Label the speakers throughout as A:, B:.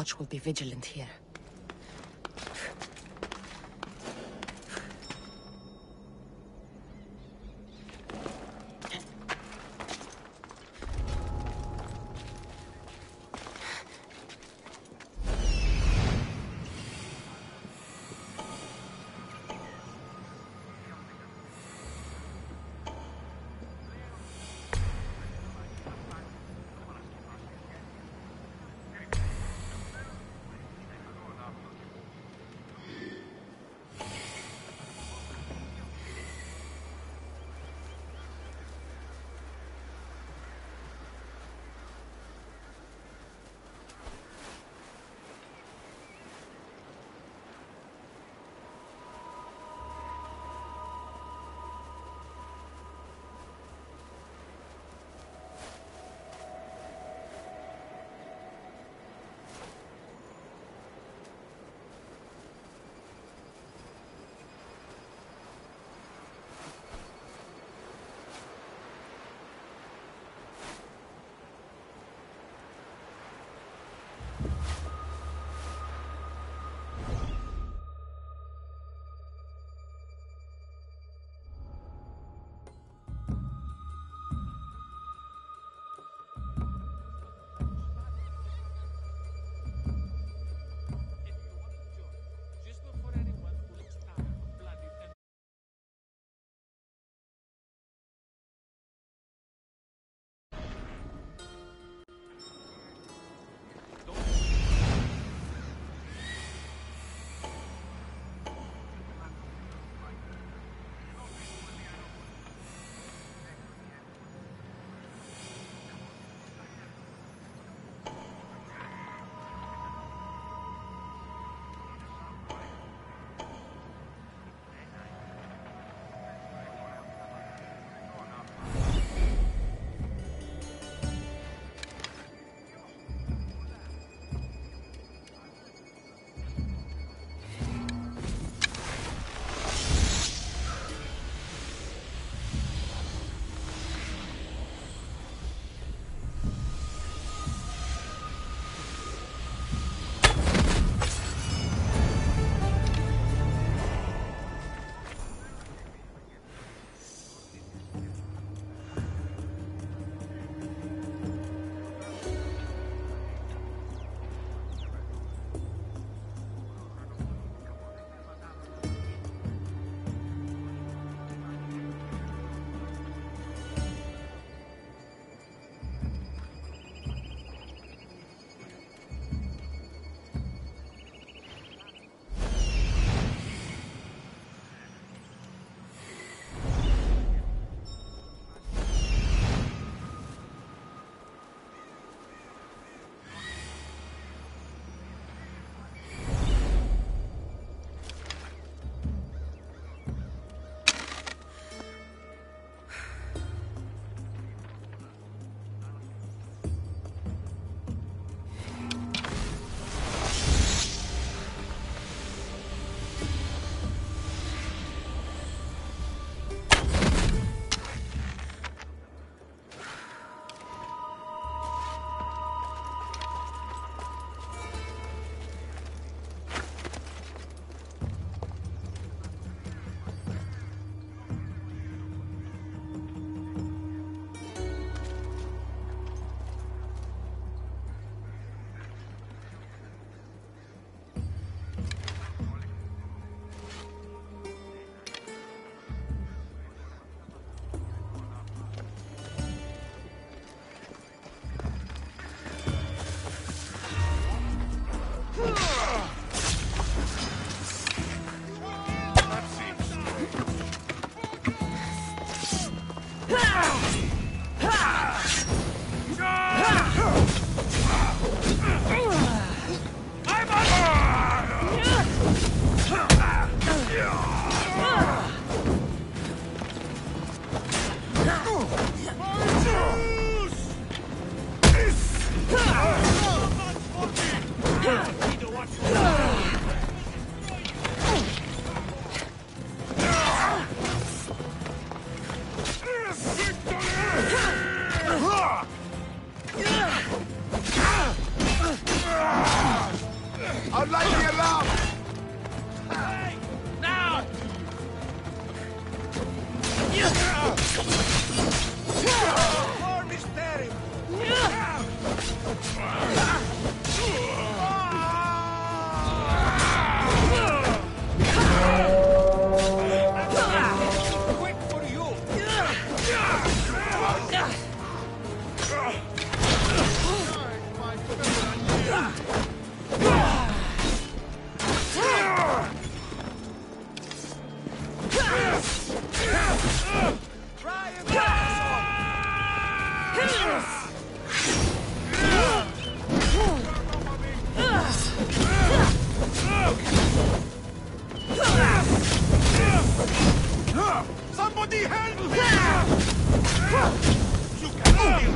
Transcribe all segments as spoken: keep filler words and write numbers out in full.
A: Watch will be vigilant here. Somebody help me! You can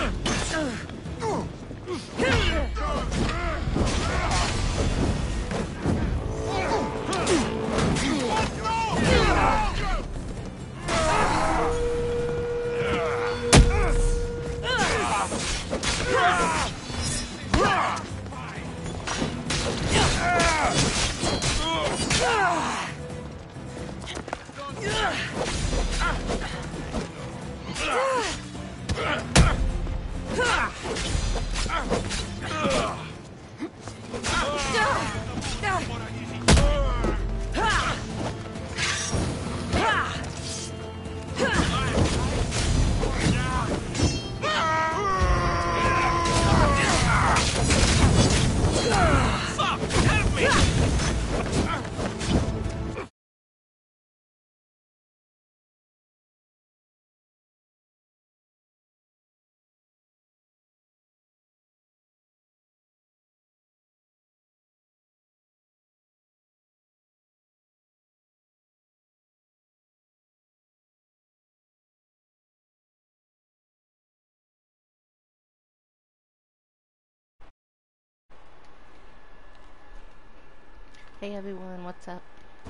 B: Hey everyone, what's up?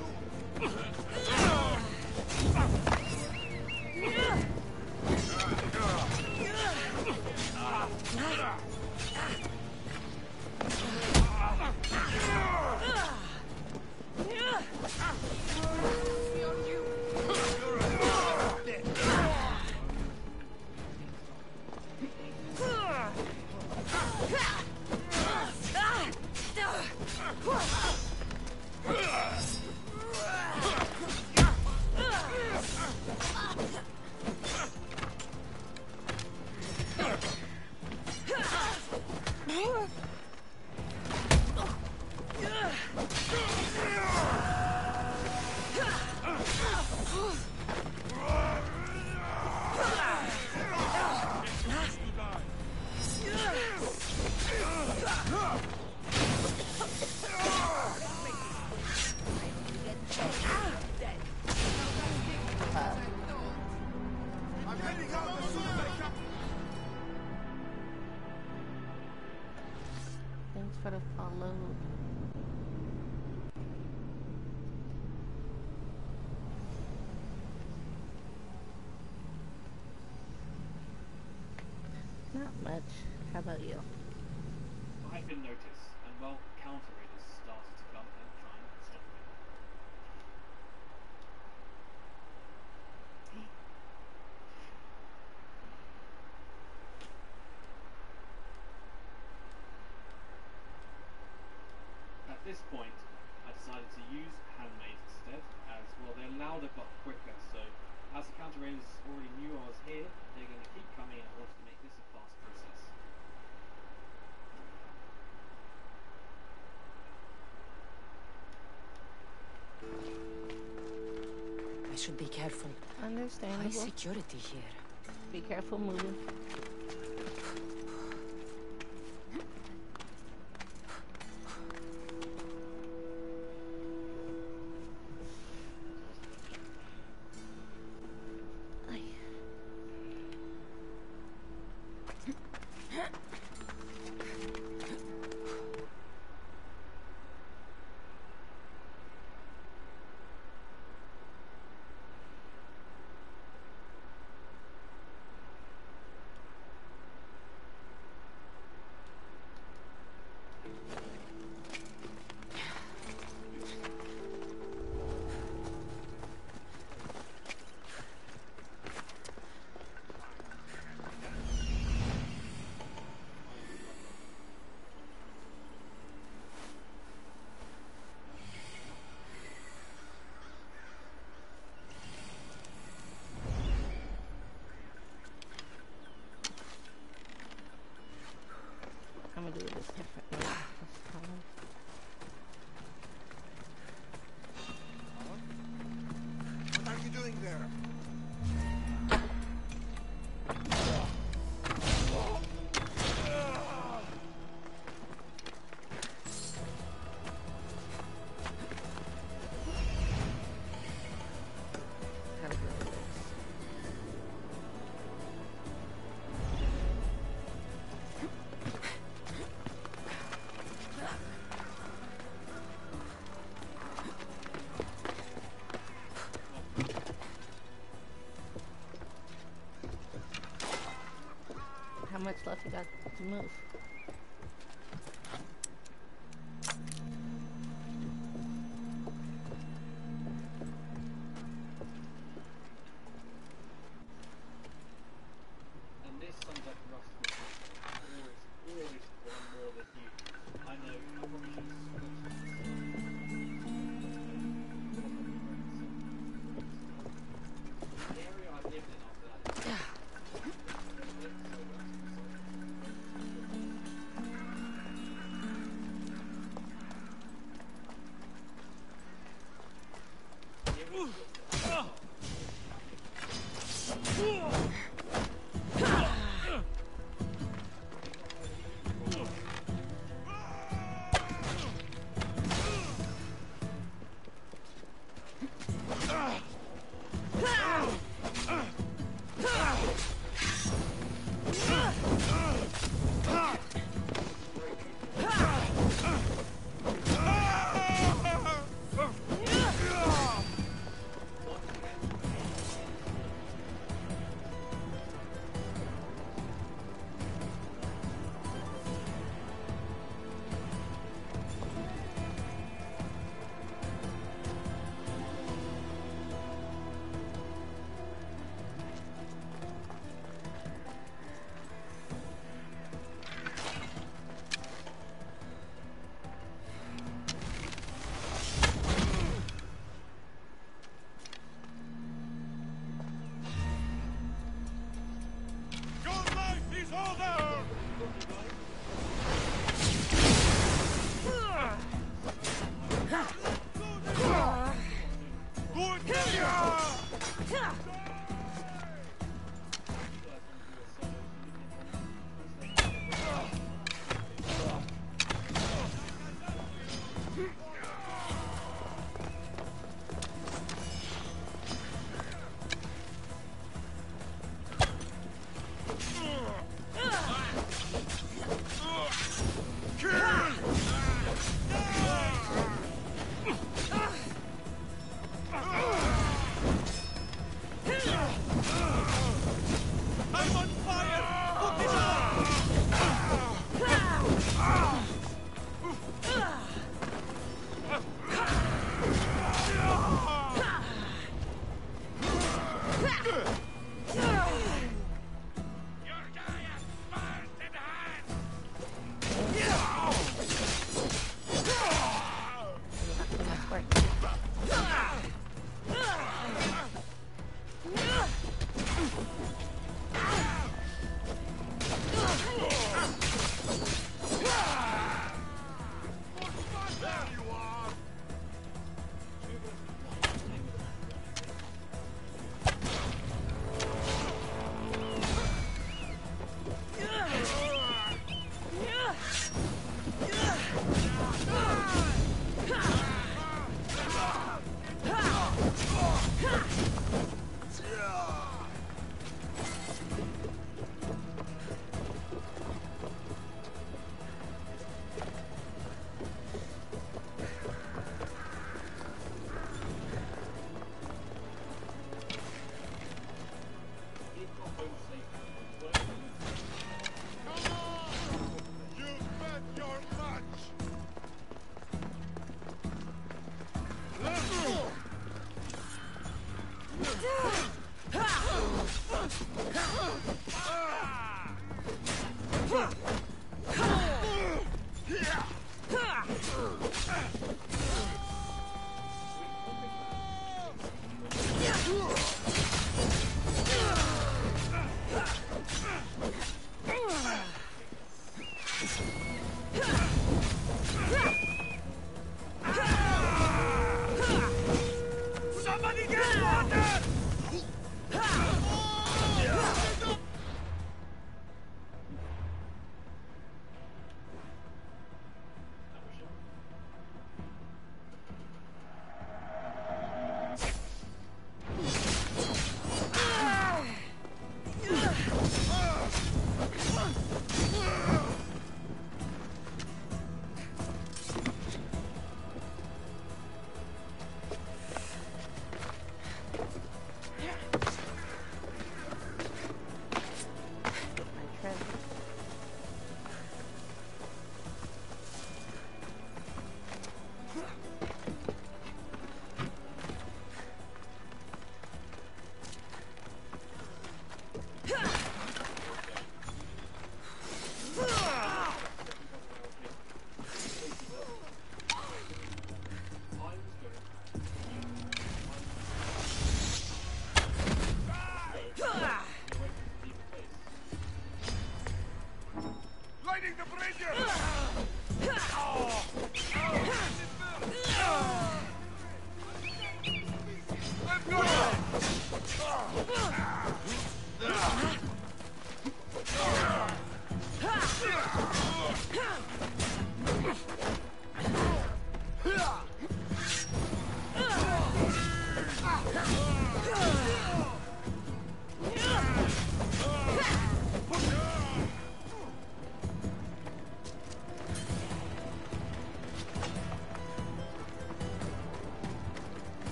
B: Thanks for the follow. Not much. How about you?
C: I've been noticed, and well, counter raiders started to come and try and stop me. At this point, I decided to use handmade instead, as well they're louder but quicker, so as the counter raiders already knew I was here, they're going to keep coming and wanted to make this a fast process.
D: I should be careful.
B: Understandable.
D: High security here.
B: Be careful moving. much left you got to move?
C: And this sums up Rust with always, always one more than you. I know, I probably should have switched this. The area I've lived in after that is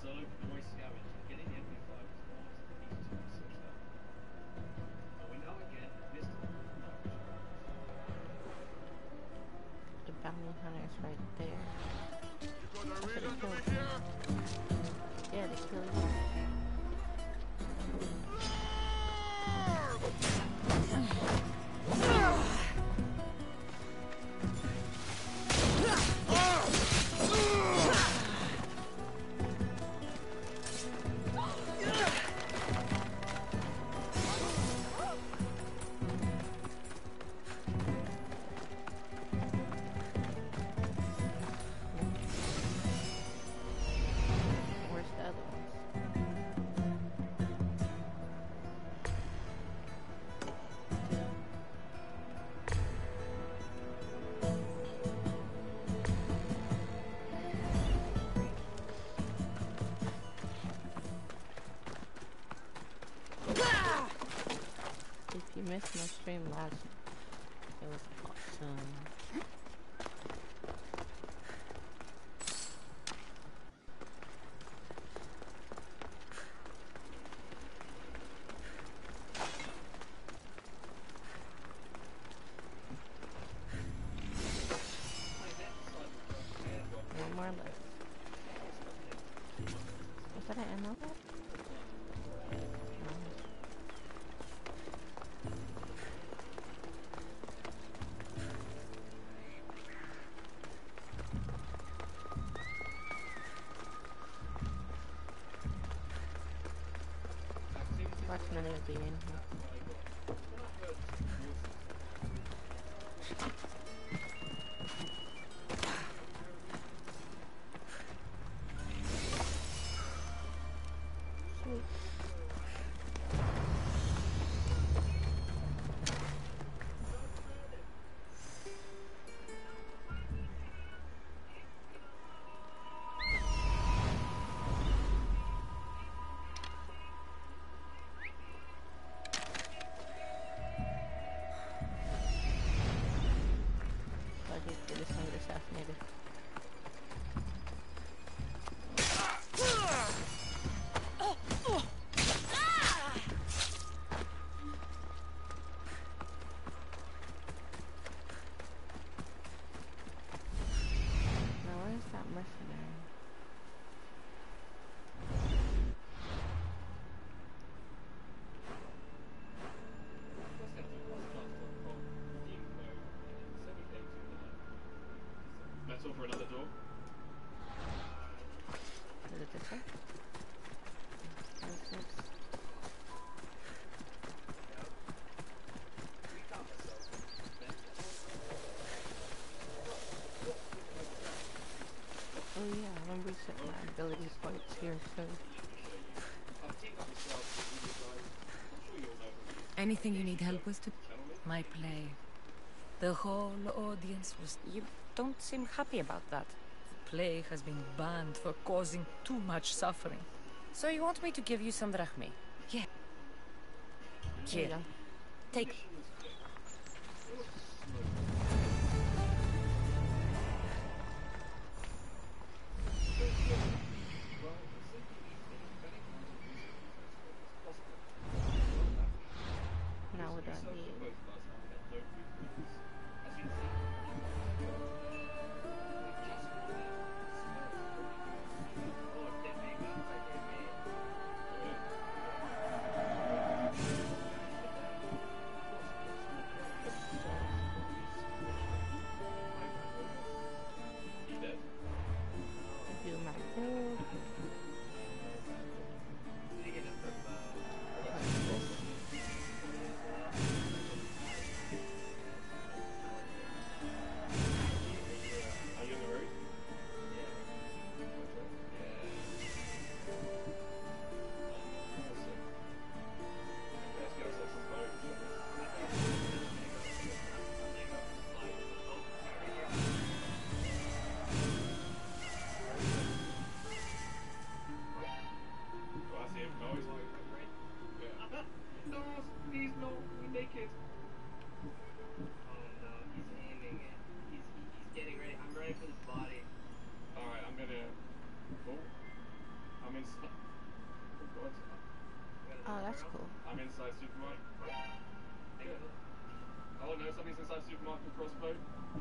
C: solo noise scavenge and getting the M P five was almost a piece to research that. And we now again Mister No.
B: The bounty hunter's right there.
A: You got a
B: Should've
A: reason to
B: killed
A: be
B: him.
A: here?
B: Yeah, they killed you. Where's the other ones? If you missed my stream last, it was awesome. One more left. Was that an ammo left? Watch none of it be in here. Sweet. So I get to this one get assassinated. Now where's that mercenary?
C: Metal for another door.
B: Is it this way? Where's this? Oh yeah, I'm resetting my ability points here, so
D: Anything you need help with? To my play. The whole audience was. You don't seem happy about that. The play has been banned for causing too much suffering.
E: So you want me to give you some drachmi?
D: Yeah.
B: there you
D: Here,
B: go.
D: take.
B: Now what do I need? Do my build.
C: Are you on the road? No, please no, we naked.
F: Oh no, he's aiming it. He's he's getting ready. I'm ready for this body.
C: Alright, I'm gonna. Oh. I'm I'm inside. Oh god.
B: Oh, that's cool.
C: I'm inside supermarket. Oh no, something's inside supermarket crossbow.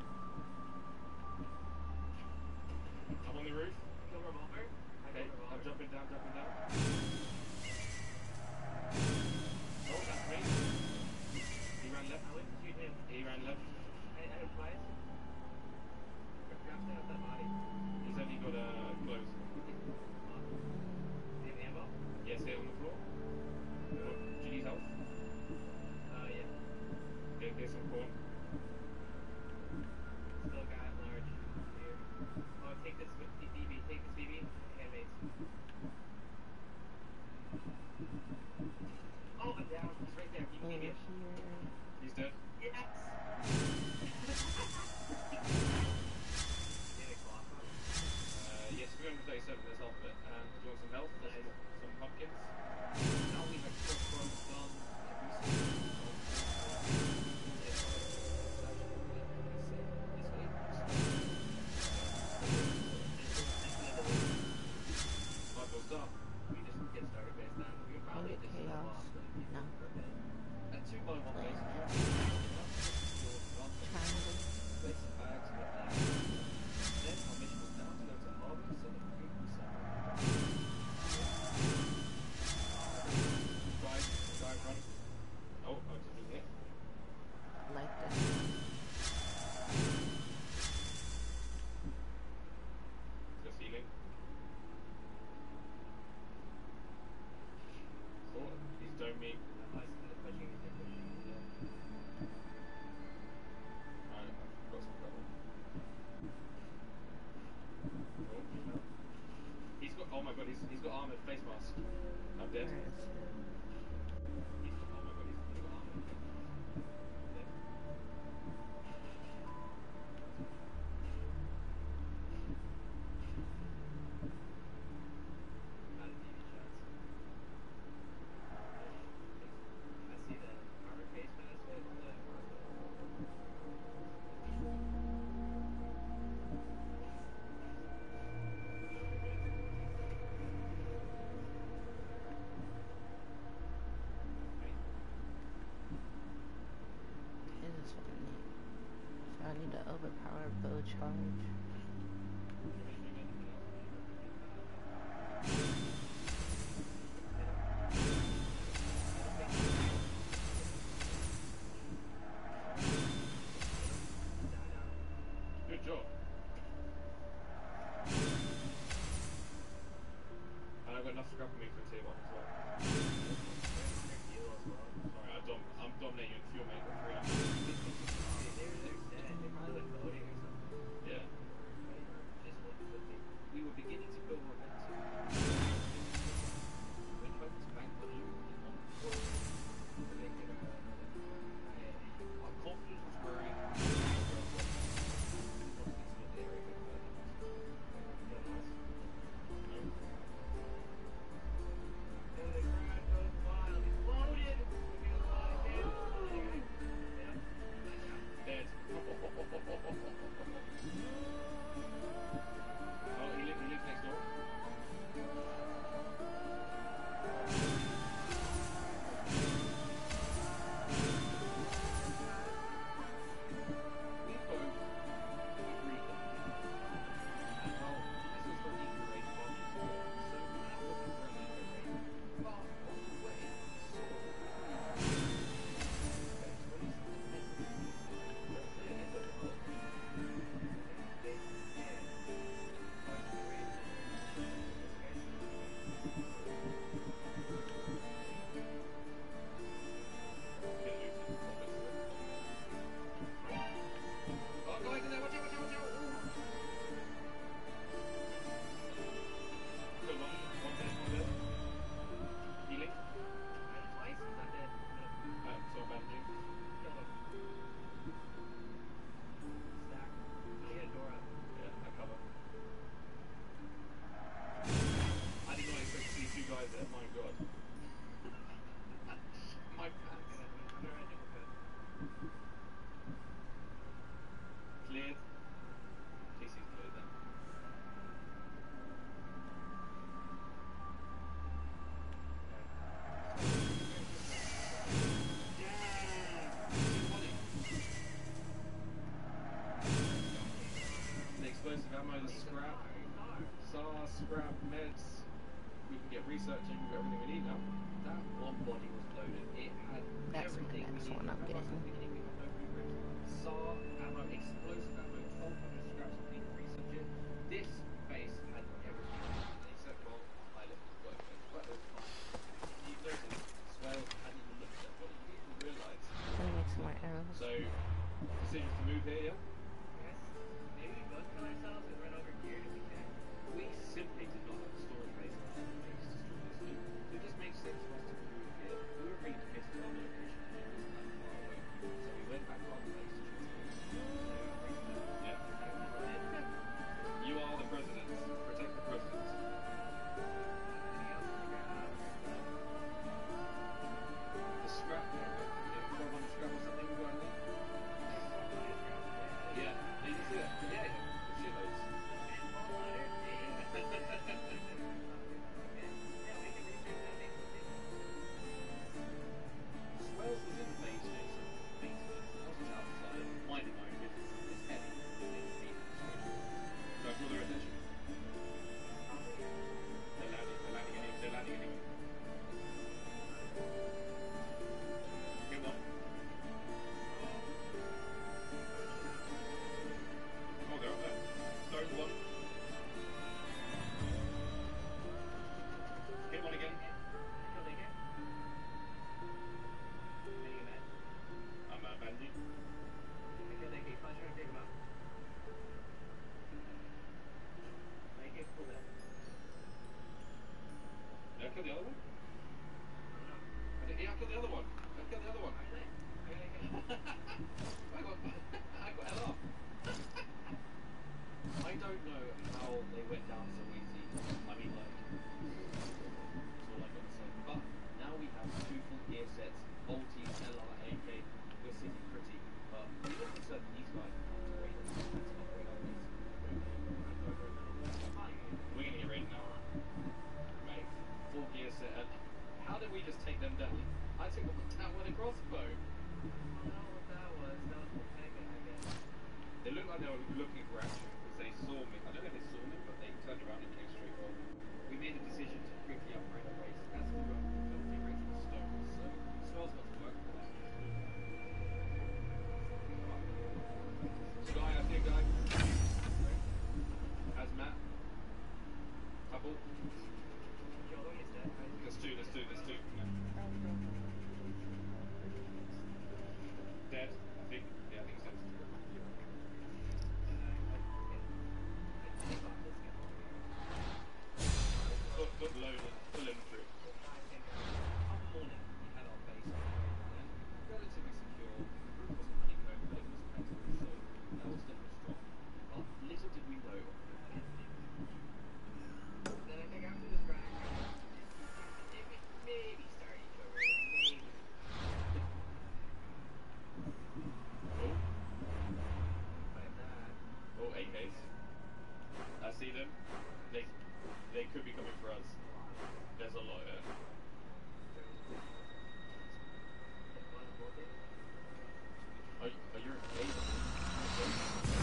C: I'm on the roof.
F: Kill revolver.
C: Okay, I'm jumping down, jumping down. Oh, that's me. He ran left.
F: I went to shoot him.
C: He ran left.
F: I, I have twice. Grab that that body.
C: He's only got a uh, clothes.
F: Any ammo?
C: Yes, here on the floor. Oh, do you need help?
F: Uh, yeah.
C: Okay, here's some corn.
F: Still got large here. Oh, take this with B B. Take this B B. Handmaids. Oh, I'm down. He's right there. Keep
B: Over
F: B B.
B: here.
C: He's dead.
F: Yes!
C: Uh, yes, three hundred thirty-seven, there's half of it. Um, do you want some help? There's some, some pumpkins.
F: Now we have crossbows, guns,
C: Michael's done.
F: we just get started based on we can probably
B: Under
F: just
B: chaos. No.
C: At two by one base.
B: Triangle.
C: Place some bags and whatnot. Then our mission was down to go to harbour so that we could sell. Guys, guys run. Oh, I just been here.
B: Like this.
C: Just healing. Oh, he's done me. Alright, I've got some cover. Oh, he's got, oh my god, he's, he's got armoured face mask. I'm dead.
B: Where is it?
C: He's got, oh my god, he's, he's got armoured face mask. Dead.
F: Not a D V shots. I see that armor face mask with the
B: This is what I need. So I need to overpower bow charge.
C: Good job. And I've got enough scrap on me for tier one as well. Sorry, I dom I'm dominating in fuel, mate. Three hundred.
F: They're, they're sad. They probably went voting or something.
C: Yeah.
F: Just one fifty.
C: We were beginning to build momentum. When Hope's bank balloon on the floor, so they could, uh, our confidence was growing. Dead. Oh, he lives, he lives next door. We both agreed that and well, this was for an equal rate of volume, so now looking for an equal rate. But on the way, we saw okay, so what is Oh, guys in there, watch out, watch out, watch out! Good one, one dead, one dead. Healing.
F: Twice, I'm not dead.
C: Uh, so I'm bandaging.
F: Kill him. Stack. I got a door up.
C: Yeah, I cover. I did not expect to see two guys there, my god. My pants.
F: I'm gonna run different code.
C: Cleared. T C's cleared then. scrap, meds. We can get researching. We've got everything we need now.
F: That one body was loaded. It had
B: That's
F: everything
B: the
F: we
B: next
F: needed.
B: one I'm
F: Remember I said at the
B: getting.
F: beginning we have no blueprint. S A R ammo, explosive ammo, twelve hundred scraps of people research it. This base had everything. They said, well, high level workbench, but it was fine. You noticed, Swales hadn't even looked at that body. You didn't even realise.
B: Let me make some more arrows.
C: So, decisions to move here, yeah?
F: Yes, maybe we both kill ourselves and run over here if we can.
C: We simply did not have a storage base on our base to store this loot. So it just makes sense for us to move here. We were really committed to our location and it was that far away. So we went back to our base to transport. Yeah. You are the president. Protect the president. The scrap, twelve hundred scrap or something we got in there? Yeah. Did you see that? Yeah, yeah. Shitloads. Swells was in the base doing some maintenance. I was just outside, minding my own business. It's heavy. It's deep. Do I draw their attention? They're landing. They're landing anyway. They're landing anyway. Come on. Oh, they're up there. Stone one. Hit one again. I'm uh, bandit. Did I kill the other one? I did, yeah, I killed the other one. I killed the other one. I got, I got L R. I don't know how they went down so easy. I mean, like, that's all I got to say. But now we have two full gear sets, multi L R, A K. We're sitting pretty. But we look concerned these guys have to wait and upgrade our base. We're gonna get raided now. Mate, full gear set. And how did we just take them down? I took them down with a crossbow. They looked like they were looking for action because they saw me. I don't know if they saw me, but they turned around and came straight on. We made a decision to quickly upgrade the base as we were filthy rates of stone. So Swell's got to work for that. Sky, I see a guy. As Matt. Couple. There's two, there's two, there's two. Yeah. Dead, I think. Yeah, I think he's dead. Foot, foot loaded, full infantry. Come morning, we had our base and relatively secure. The roof wasn't honeycombed, but it was metal, so that was definitely strong. But little did we know.
F: Then I think after this grind, it may maybe start each over. Maybe.
C: Oh,
F: Like that.
C: oh, A Ks. I see them. They, they could be coming for us. There's a lot there. Are, are you okay?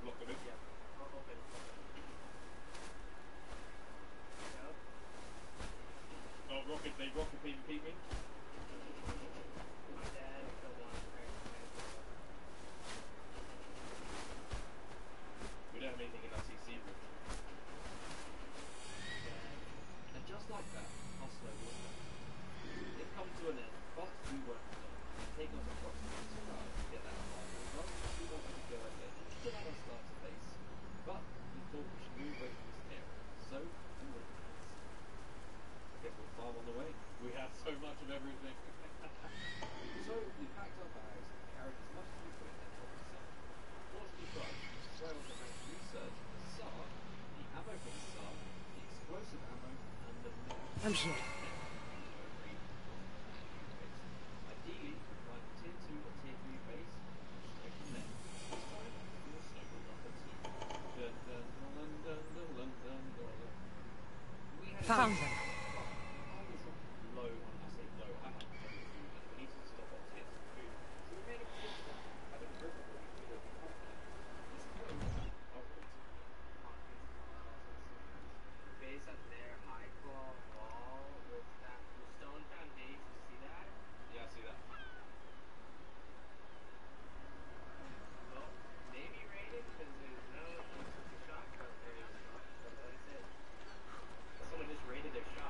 C: block them in.
F: Yeah. I'll open. Go.
C: Oh, rocket, they rocket P V P me.
F: I'm dead. I killed one. Okay.
C: We don't have anything in our C C room.
F: And just like that, our slow war it comes to an end, but we won't stop. Take us approximately two hours to get that far. Well, we wanted to go ahead and still at our starter base, but we thought we should move away from this area, so we went east.
C: I guess we'll farm on the way. We have so much of everything.
F: So we packed our bags and carried as much as we could and helped us out. Fortunately for us, Swale had managed to research the S A R, the ammo for the S A R, the explosive ammo, and the med.
E: I'm here.
F: Ideally, we'd find a tier two or tier three base, and straight from there. This time, we were snowballed up on two.
C: Dun, dun, dun, dun, dun, dun, dun, dun.
F: We had
E: Found them.
F: I was low on, I say low, I had no food, and we needed to stop on tier two food. So we made a decision, having driven what we could over the This code, oh, wait. Base up there, high claw wall with that stone foundation. See that?
C: Yeah, I see that.
F: Well, maybe raided because there's no, there's a shop out there. But that's it. Someone just raided their shop.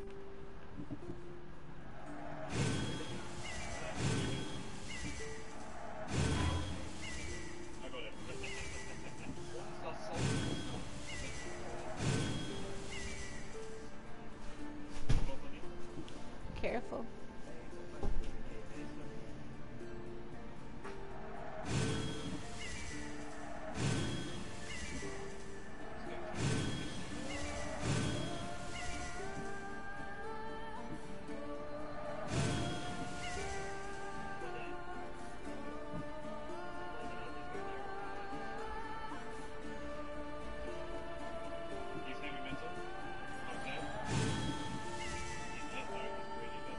C: I got it.
F: Once that's solved,
C: Both on you.
B: Careful.
C: He's heavy metal. I'm dead. He's dead though, he's really dead.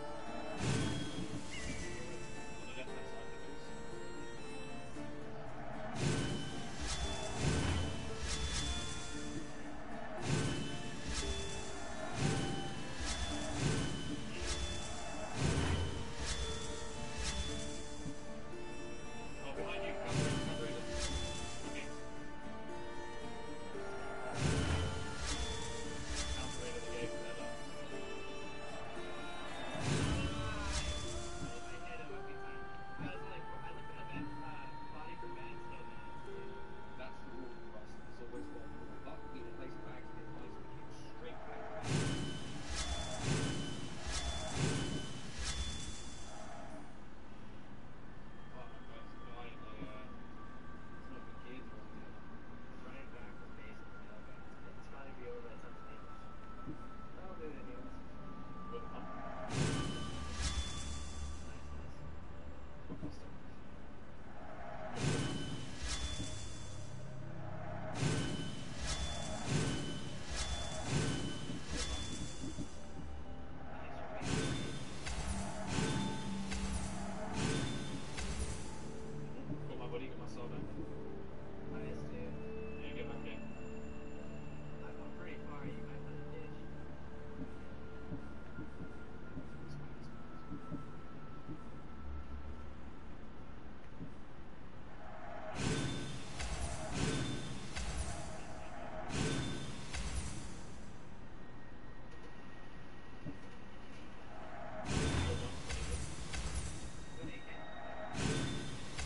C: On the left hand side of the base. Oh, behind you, cover it, cover it. Okay. Counter it at the gate, they're up.
F: that's the rule for us. There's always one rule. But we can place bags in place, we can straight back.
C: Oh, guys, behind the, uh, smoking kids or whatever.
F: Running back from base and tailback. It's gotta be over at some stage. That'll do it anyways.
C: With the pump.
F: Nice, nice.
C: Custom. Got my body, got my soul back.
F: Nice, dude.
C: Yeah, get back in.
F: I'm I'm pretty far, you might want to ditch. Good A K.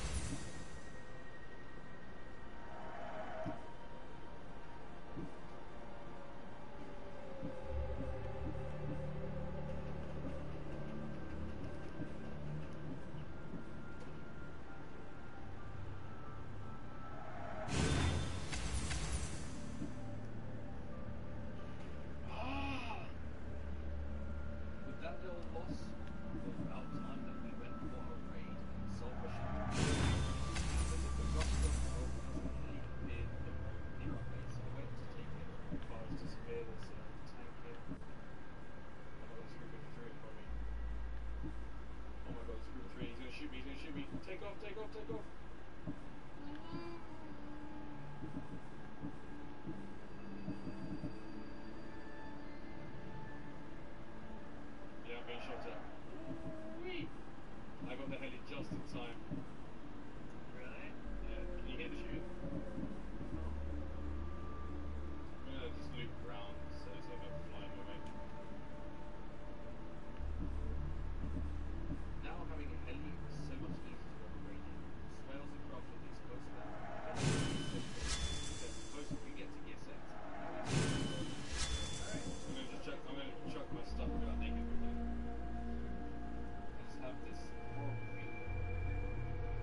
C: Ah!
F: With that little loss of about time that we went for a raid, Sulfur Shot. There's a good roster of Sulfur has really appeared in the near our base, so we're waiting to take it.
C: Fires disappear, there's a tank here. Oh my god, it's Ruben three probably. Oh my god, it's Ruben three, he's gonna shoot me, he's gonna shoot me. Take off, take off, take off. Yeah, I'm being shot at. Whee! I got the heli just in time.
F: Really?
C: Yeah, can you hear the shooting? I'm gonna just loop around so it's like a flying away.
F: Now having a heli is so much easier to operate in. Swells the craft with these close back. The closer we get to gear sets, now it's alright.
C: I'm gonna just chuck, I'm gonna chuck my stuff and be like naked quickly.
F: I just have this horrible feeling.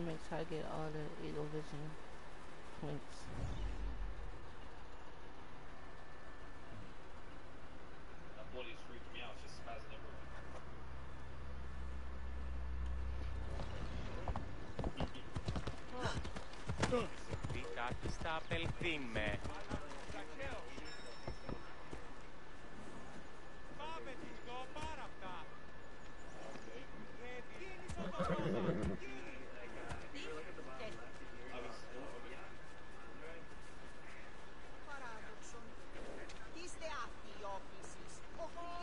B: make sure I get all the Eagle Vision points.
C: That body's freaking me out, it's just spazzing everywhere.
G: Τι κάτι στα απελθεί με. Πάμε τις πάρα αυτά.
H: Παράδοξον. Είστε αυτοί οι όφησης. Ο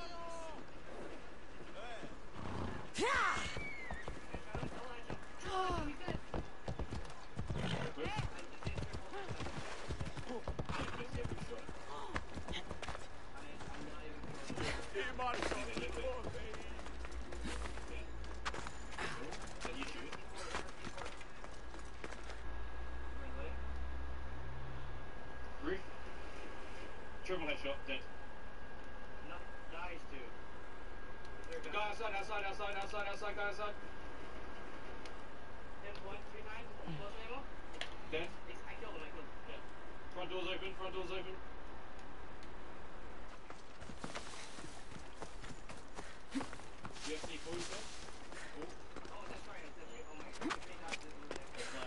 C: Roof. Triple headshot, dead.
F: No, nice too.
C: The guy outside, outside, outside, outside, outside, guy outside.
F: ten point three nine. Close ammo.
C: Dead.
F: I killed him. I killed him.
C: Yeah. Front door's open, front door's open. Do you have any food there? Oh,
F: Oh, that's right. That's right. Oh my god.
C: that's fine.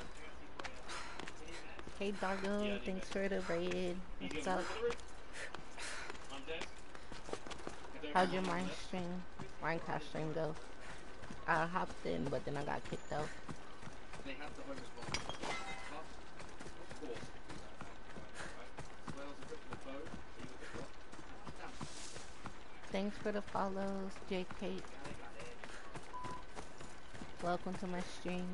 B: Hey Doggo,
C: Yeah, I need
B: thanks
C: that.
B: for the raid.
C: You
B: What's
C: get
B: up?
C: one for the roof? I'm dead. I don't
B: How'd
C: have
B: your
C: one
B: mine
C: left.
B: stream, Minecraft stream go? I hopped in, but then I got kicked out.
C: They have the home response. Of course. Right. Swales equipped with bow. So you look at what?
B: Thanks for the follows, J Kate. Welcome to my stream.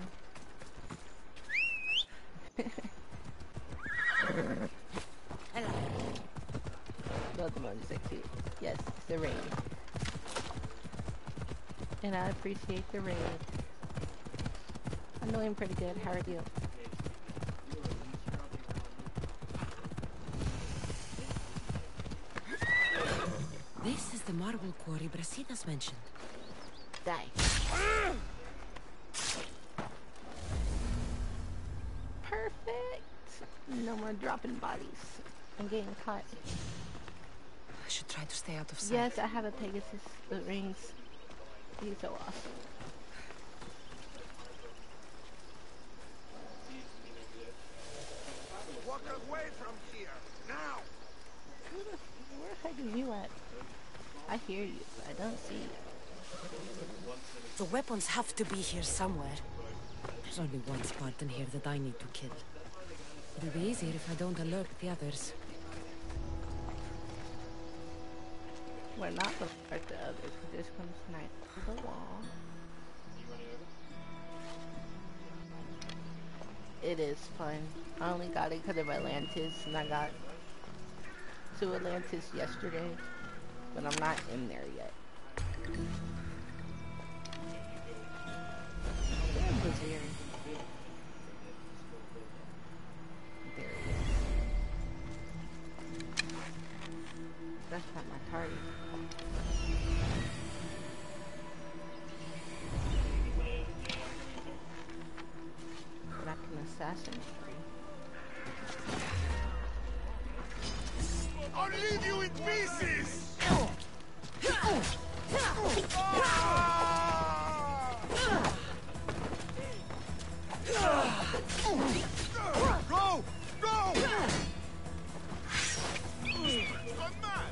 B: Hello. Those emojis are cute. Yes, it's the raid. And I appreciate the raid. I'm doing pretty good. How are you?
E: This is the marble quarry Brasidas mentioned.
B: Die. Perfect. No more dropping bodies and getting caught.
E: I should try to stay out of sight.
B: Yes, I have a Pegasus that rings. He's so awesome.
A: Walk away from here, now!
B: Who the, where the heck is you at? I hear you, but I don't see you.
E: The weapons have to be here somewhere. There's only one Spartan here that I need to kill. It'll be easier if I don't alert the others.
B: We're not going to hurt the others, because this comes snipe through the wall. It is fun. I only got it because of Atlantis, and I got to Atlantis yesterday, but I'm not in there yet. Damn, Brazier. There he is. That's not my target. But I can assassinate you.
A: I'll leave you in pieces! Go! Go! Gone mad!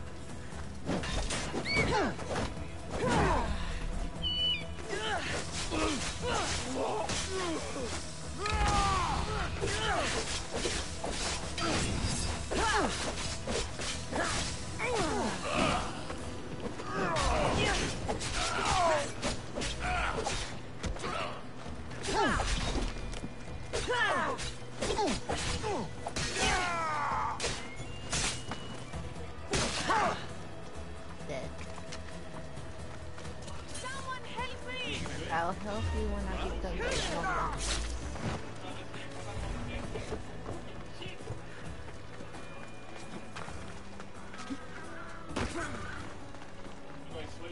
B: Dead.
H: Someone help me!
B: I'll help you when I get done with this one.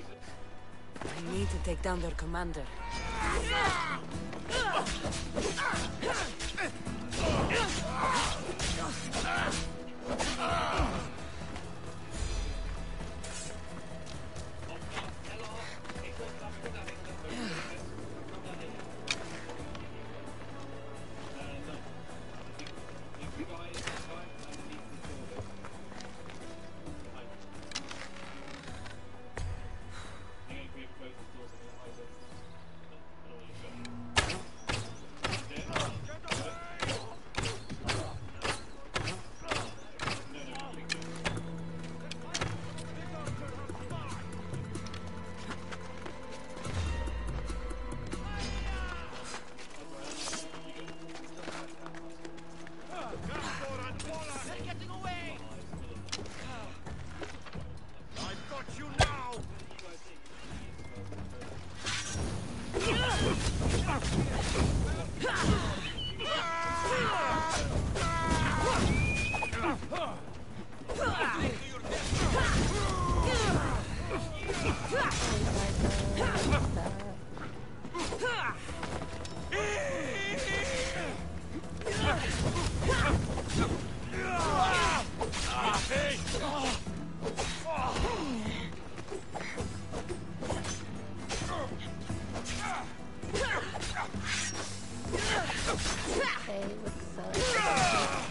E: I need to take down their commander.
H: Ah!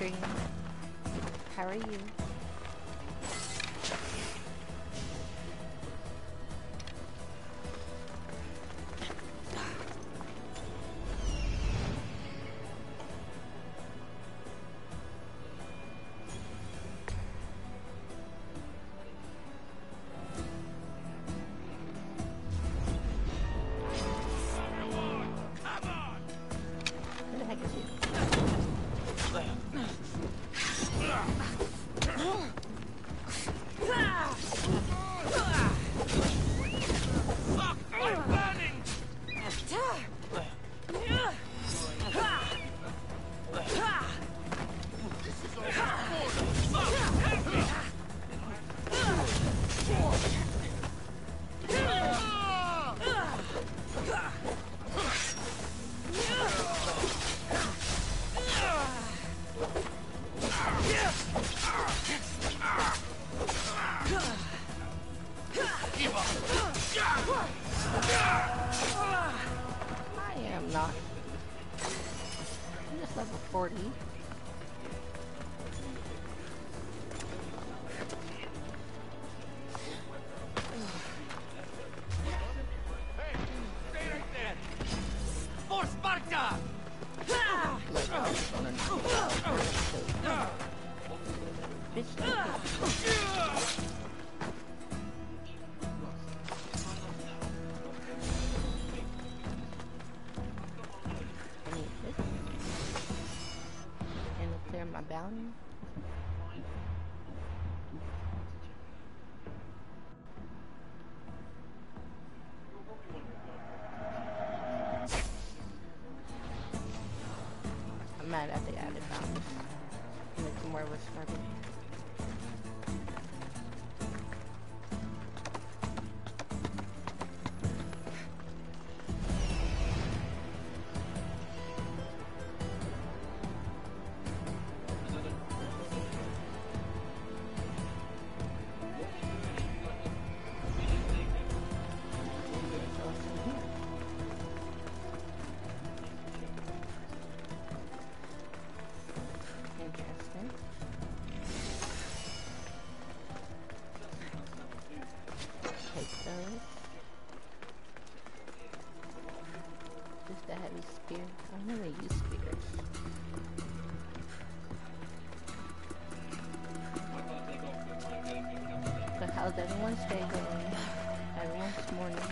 B: stream. How are you? Where the heck is he? I am not. I'm just level forty.
A: For Sparta!
B: Like, I was gonna Bitch, I need this. And to clear my bounty. I'm mad at the added bounties. It makes it more of a struggle. Interesting. Take those. Just a heavy spear. I don't really use spears. So how's everyone's day going? Everyone's morning.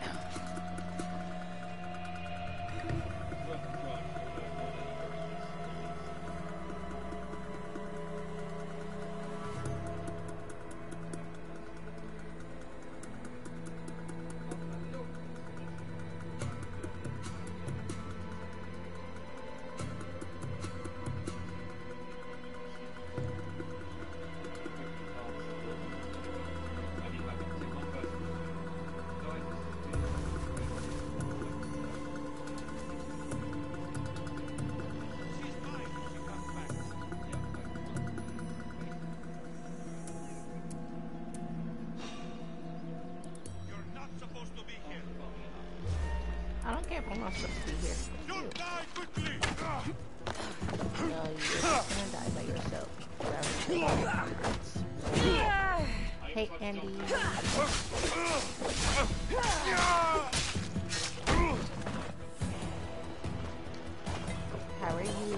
B: I don't care if I'm not supposed to be here.
A: You'll die quickly!
B: No, you're just gonna die by yourself. Hey, Andy. How are you?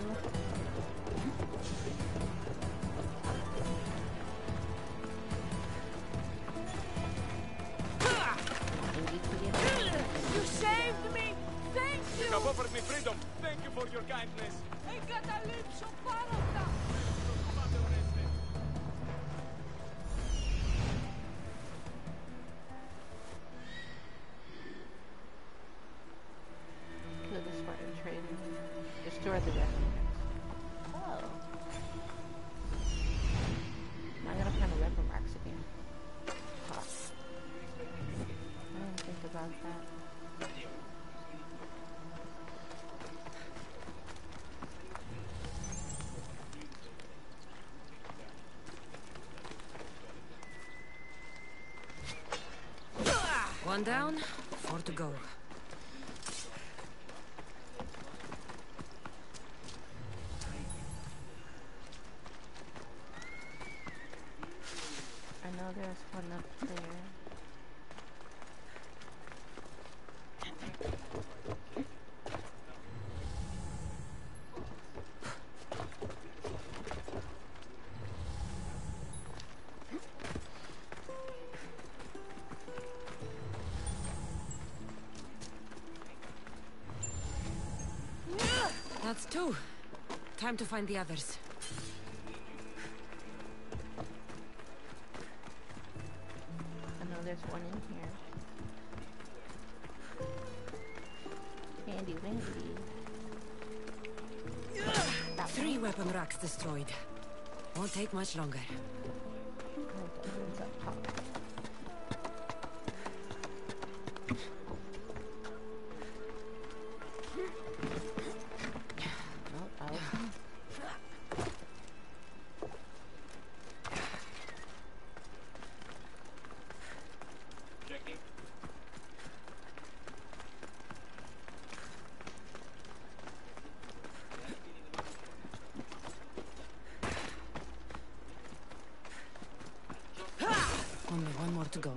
E: You saved me! Thank you!
G: You have offered me freedom. Thank you for your kindness.
E: Εγκαταλείψω πάρα αυτά!
B: Kill the Spartan trader. Destroy the refugees. Oh. Now I gotta find a weapon racks again. Huh. I didn't think about that.
E: One down, four to go.
B: know there's one up there.
E: That's two. Time to find the others.
B: I know there's one in here. Handy windy.
E: Three weapon racks destroyed. Won't take much longer.
B: Oh, the one's up top. Oh, oh.
F: Checking.
E: Only one more to go.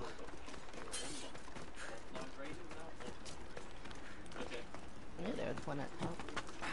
F: Okay.
B: I knew there was one up top.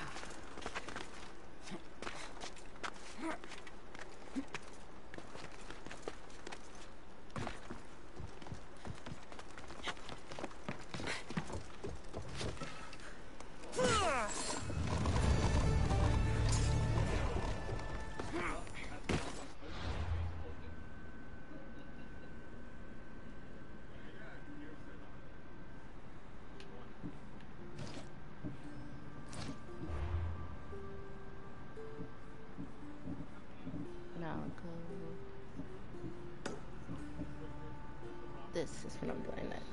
B: Now go. This is what I'm doing next.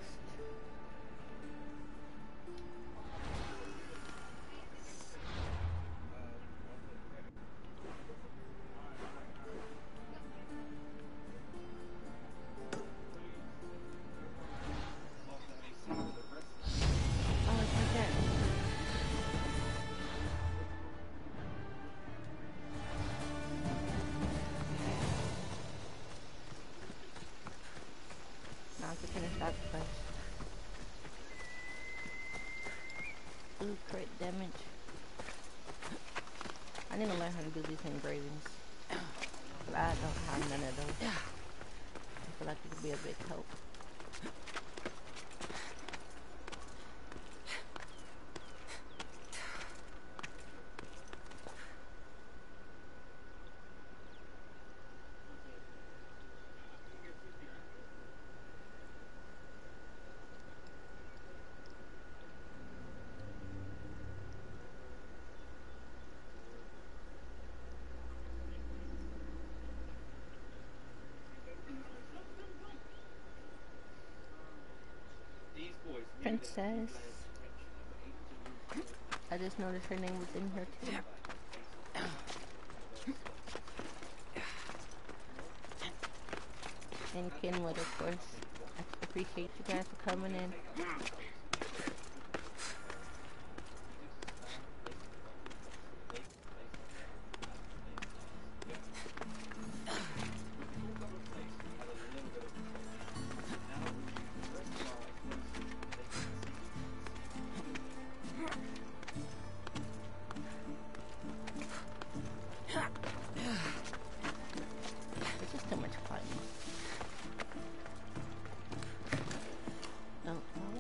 B: Oh, it's right there. Now I have to finish that quest. Ooh, crit damage. I need to learn how to do these engravings. But I don't have none of those. I feel like it could be a big help.
F: These boys knew
B: Princess. I just noticed her name was in here too. And Kenwood, of course. I appreciate you guys for coming in. This is too much fun. Oh, oh.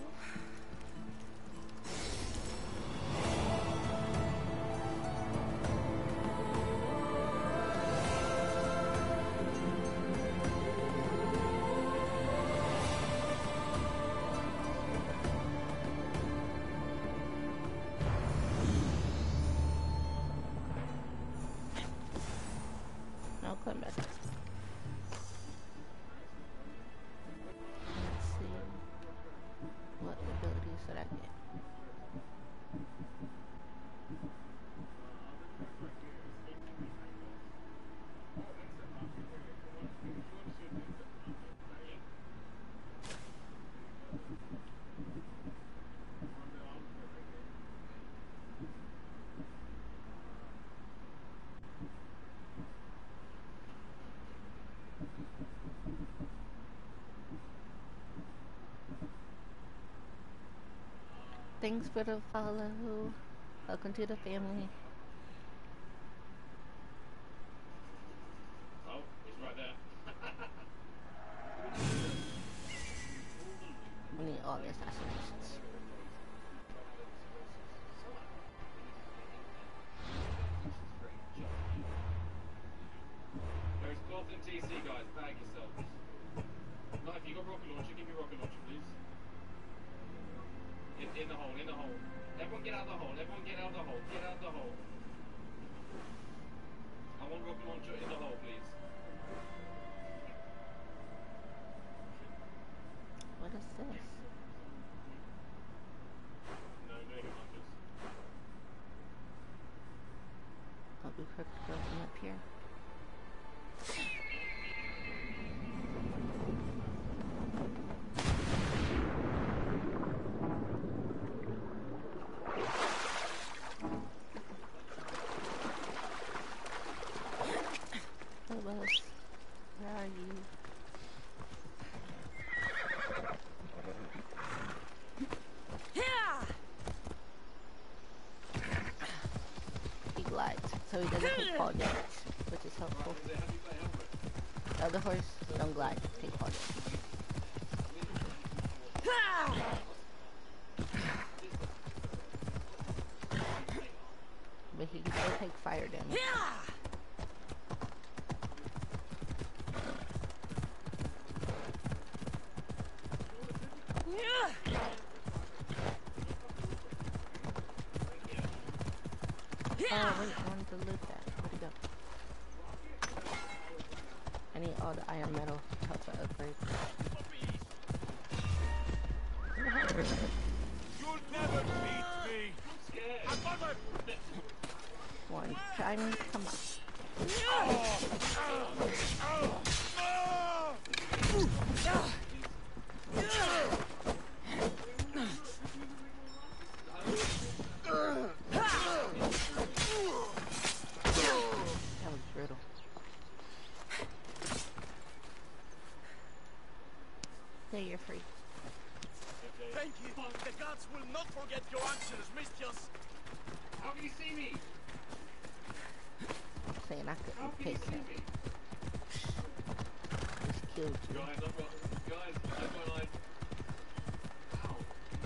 B: I'll come back. Let's see what abilities did I get. Thanks for the follow. Welcome to the family.
F: Oh, he's right there.
B: We need all the assassinations.
F: There's cloth and T C, guys. Bag yourselves. No, if you got rocket launcher, give me rocket launcher, please. In, in the hole, in the hole. Everyone get out of the hole. Everyone get out of the hole. Get out of the hole. I want rocket launcher in the hole, please.
B: What is this?
F: No, no hit markers.
B: I'll be quick to go from up here. Phobos, where are you? He glides, so he doesn't take fall damage, which is helpful. The other horse, don't glide, take fall damage. But he can still take fire damage. Oh, wait, I wanted to loot that. Where'd it go? I need all the iron metal to help the upgrade.
A: You'll never beat me. I'm on my...
B: One, Chinese, come on. That was brutal. There, you're free.
A: Thank you. The gods will not forget your actions, Mistress.
F: How can you see me?
B: Saying I
F: How
B: couldn't
F: can you
B: pick
F: see
B: him.
F: me?
B: Just killed you.
F: Guys, I've got... Guys, I've got like... Ow.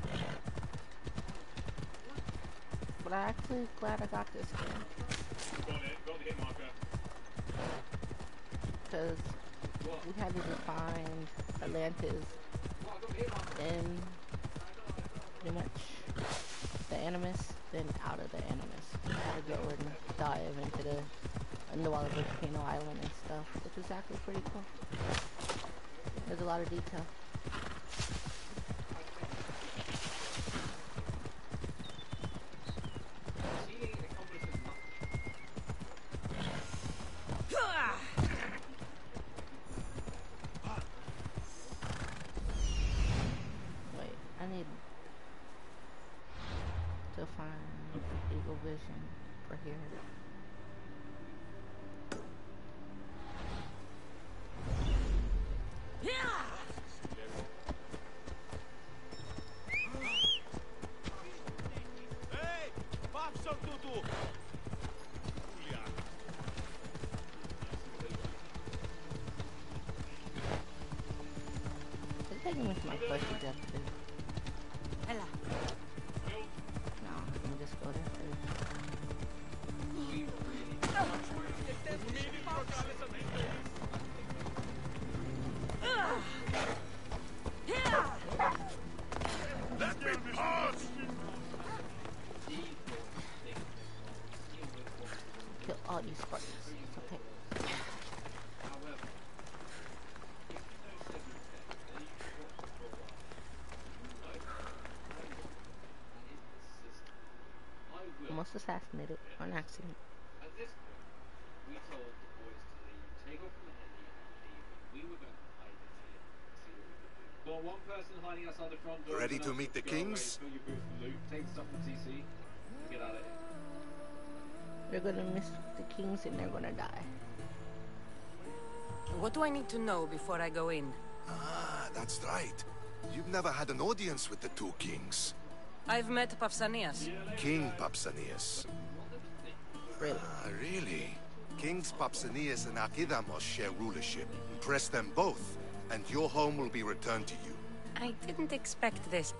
B: But I'm actually glad I got this game.
F: Got it. Got the hit marker.
B: Because
F: What?
B: we had to find Atlantis
F: What? I got the hit marker.
B: in pretty much the Animus, then out of the Animus. We had to go and dive into the underwater volcano island and stuff, which was actually pretty cool. There's a lot of detail.
F: Cheating accomplishes nothing.
B: Wait, I need to find Eagle Vision for here.
A: Hey, Papsa Tutu. Julia.
B: It's taking me to my first objective.
E: Ella.
B: No, let me just go there first.
A: Let me pass.
B: Kill all these Spartans. It's okay. Almost assassinated on accident.
F: At this point, we told the boys to leave, take off from the heli and leave. We were going to hide it here. See what we could do. Got one person hiding outside the front door.
I: Ready to
F: everyone
I: meet
F: else
I: the
F: go away,
I: kings?
F: fill your boots with loot, take stuff from T C, and get out of here.
B: They're gonna miss the kings and they're gonna die.
E: What do I need to know before I go in?
I: Ah, that's right. You've never had an audience with the two kings.
D: I've met Pausanias.
I: King Pausanias.
B: Really?
I: Ah, really? Kings Pausanias and Archidamos share rulership. Press them both, and your home will be returned to you.
D: I didn't expect this.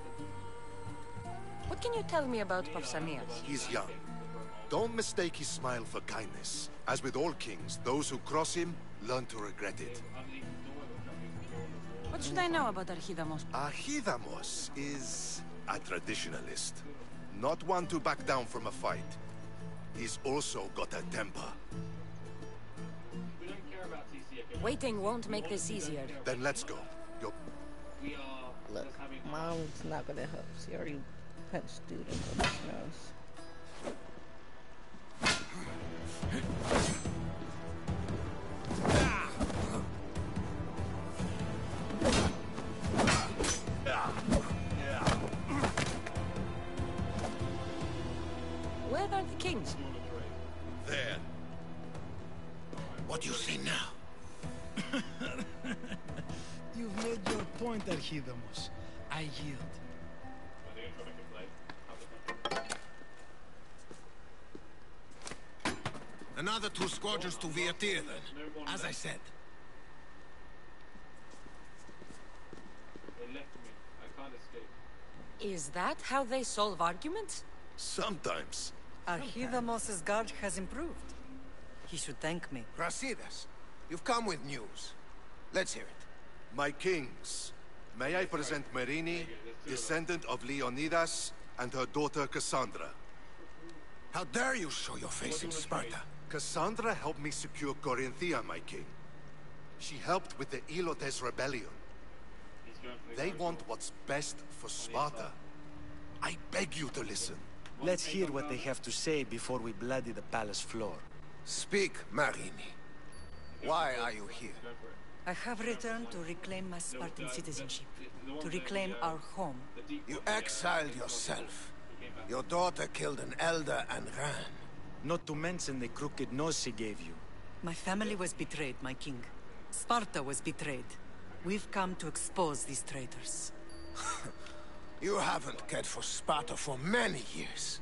D: What can you tell me about Pausanias?
I: He's young. Don't mistake his smile for kindness. As with all kings, those who cross him learn to regret it.
D: What should I know about Archidamos?
I: Archidamos is a traditionalist. Not one to back down from a fight. He's also got a temper.
C: We don't care about T C F.
D: Waiting won't make this easier.
I: Then let's go. You're...
C: We are
B: Look,
C: just having
B: Mom's not gonna help. She already punched dude into the nose.
D: Where are the kings?
I: there.
J: What do you say now?
A: You've made your point, Archidamos. I yield.
C: Are they gonna try to make a play? How's it going?
J: Another two squadrons to Viatir then, as I said.
C: They left me. I can't escape.
D: Is that how they solve arguments?
I: Sometimes.
K: Archidamos's guard has improved. He should thank me.
J: Brasidas, you've come with news. Let's hear it.
I: My kings, may I present Merini, descendant of Leonidas, and her daughter Cassandra.
J: How dare you show your face in Sparta?
I: Cassandra helped me secure Corinthia, my king. She helped with the Elotes rebellion. They want what's best for Sparta. I beg you to listen.
A: Let's hear what they have to say before we bloody the palace floor.
J: Speak, Marini. Why are you here?
K: I have returned to reclaim my Spartan citizenship, to reclaim our home.
J: You exiled yourself. Your daughter killed an elder and ran.
A: Not to mention the crooked nose she gave you.
K: My family was betrayed, my king. Sparta was betrayed. We've come to expose these traitors.
J: You haven't cared for Sparta for many years.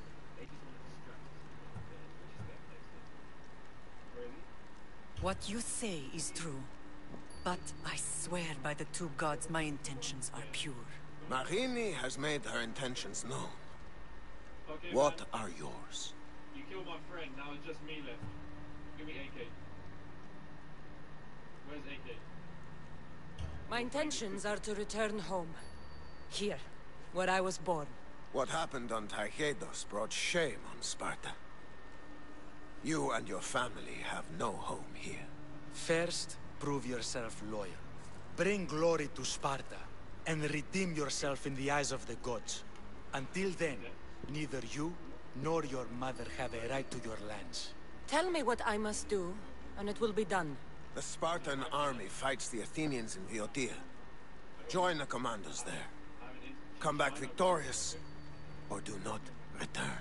K: What you say is true. But I swear by the two gods my intentions are pure.
J: Marini has made her intentions known.
C: Okay,
J: What
C: man.
J: are yours?
C: You killed my friend, now it's just me left. Give me A K. Where's A K?
D: My intentions are to return home. Here, where I was born.
J: What happened on Taygetos brought shame on Sparta. You and your family have no home here.
A: First, prove yourself loyal. Bring glory to Sparta, and redeem yourself in the eyes of the gods. Until then, neither you nor your mother have a right to your lands.
D: Tell me what I must do, and it will be done.
J: The Spartan army fights the Athenians in Viotia. Join the commandos there. Come back victorious, or do not return.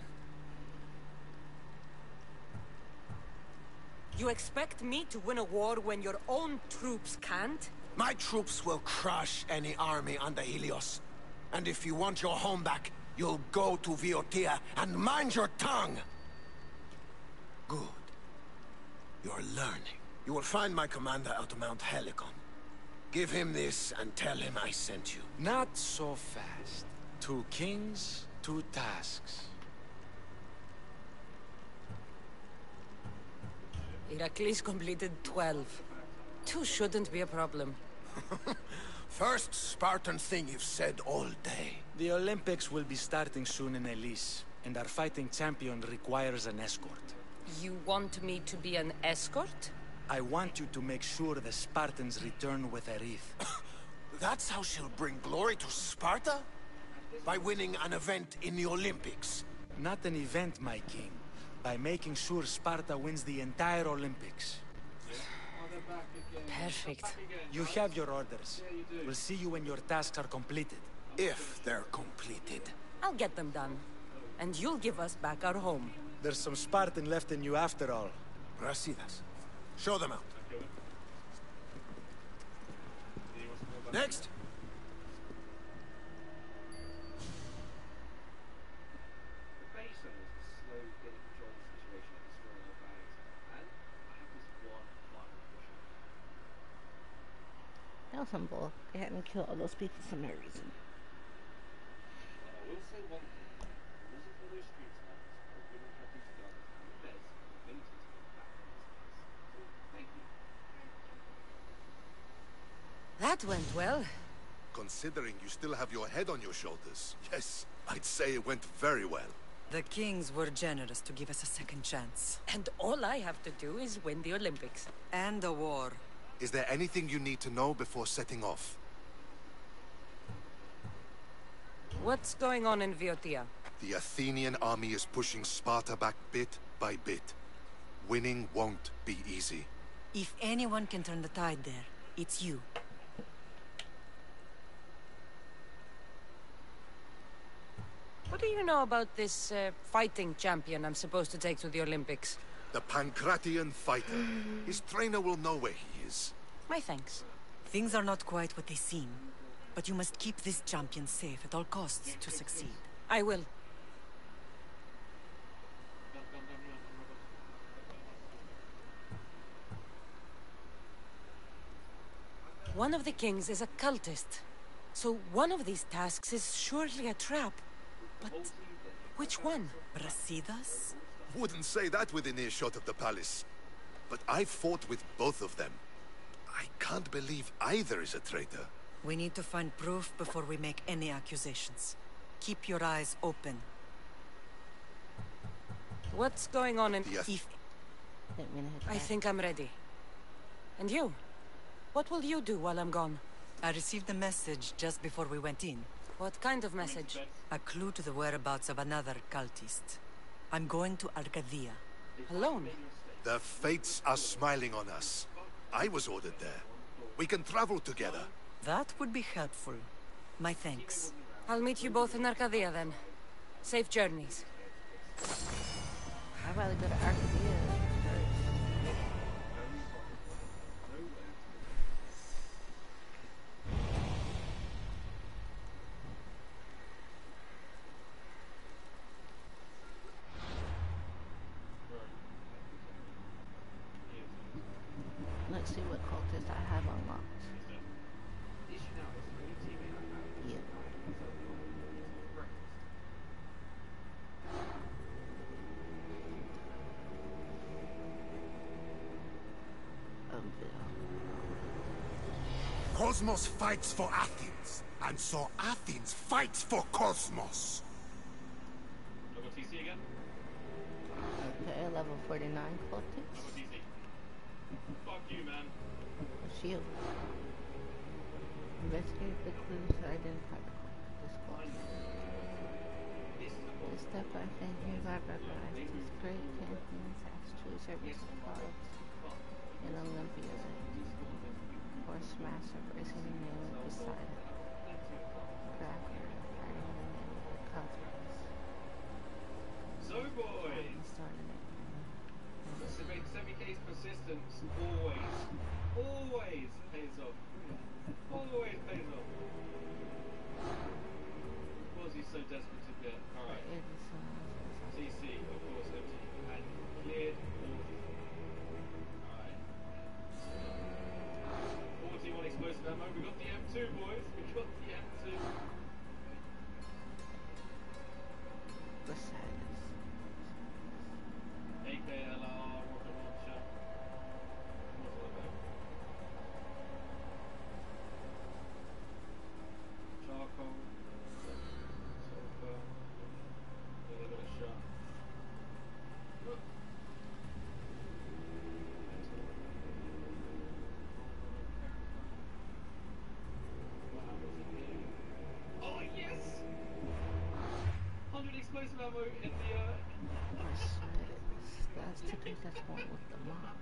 D: You expect me to win a war when your own troops can't?
J: My troops will crush any army under Helios. And if you want your home back, you'll go to Viotia and mind your tongue! Good. You're learning. You will find my commander out of Mount Helicon. Give him this and tell him I sent you.
A: Not so fast. Two kings, two tasks.
D: Heracles completed twelve. Two shouldn't be a problem.
J: First Spartan thing you've said all day.
A: The Olympics will be starting soon in Elis, and our fighting champion requires an escort.
D: You want me to be an escort?
A: I want you to make sure the Spartans return with a wreath.
J: That's how she'll bring glory to Sparta? By winning an event in the Olympics?
A: Not an event, my king. By making sure Sparta wins the entire Olympics.
D: Perfect.
A: You have your orders. We'll see you when your tasks are completed.
J: If they're completed.
D: I'll get them done. And you'll give us back our home.
A: There's some Spartan left in you after all.
J: Brasidas, show them out. Next.
B: awesome bull. They had me kill all those people for no reason.
C: I will say one thing. It wasn't for those street snipers, I wouldn't have been done you guys ability to go back in this place. So thank you.
E: That went well.
I: Considering you still have your head on your shoulders, yes, I'd say it went very well.
K: The kings were generous to give us a second chance.
D: And all I have to do is win the Olympics.
K: And a war.
I: Is there anything you need to know before setting off?
D: What's going on in Viotia?
I: The Athenian army is pushing Sparta back bit by bit. Winning won't be easy.
K: If anyone can turn the tide there, it's you.
D: What do you know about this uh, fighting champion I'm supposed to take to the Olympics?
I: The Pancratian fighter. His trainer will know where he is.
D: My thanks.
K: Things are not quite what they seem, but you must keep this champion safe at all costs to succeed.
D: I will. One of the kings is a cultist, so one of these tasks is surely a trap. But which one?
K: Brasidas?
I: Wouldn't say that within earshot of the palace. But I fought with both of them. I can't believe either is a traitor.
K: We need to find proof before we make any accusations. Keep your eyes open.
D: What's going on in...
K: If...
D: I think I'm ready. And you? What will you do while I'm gone?
K: I received a message just before we went in.
D: What kind of message?
K: A clue to the whereabouts of another cultist. I'm going to Arcadia.
D: Alone?
I: The fates are smiling on us. I was ordered there. We can travel together.
K: That would be helpful. My thanks.
D: I'll meet you both in Arcadia then. Safe journeys.
B: I'd rather go to Arcadia first. Let's see what cultist I have unlocked. Yeah.
J: Cosmos fights for Athens, and so Athens fights for Cosmos.
C: Double T C again?
B: Okay, level forty-nine cultist.
C: Double T C. Fuck you, man.
B: A shield. Investigate the clues to identify the this cultist. This step I think hereby recognize this great champions as true service of gods in Olympia's horse master bracing the name beside it. Cracker fighting the name of the cosmos.
C: So boys! Semi-case persistence always, always pays off. Always pays off. Was he so desperate to get? Alright. C C, of course, empty. And cleared forty. Alright. forty-one explosive ammo. We got the M two, boys. We got the M two. A K L R, rocket launcher. What's all about? Charcoal. Sulfur. Yeah, they got a shot. Look. Oh yes! one hundred explosive ammo in the uh
B: That's to do that's one with the mob.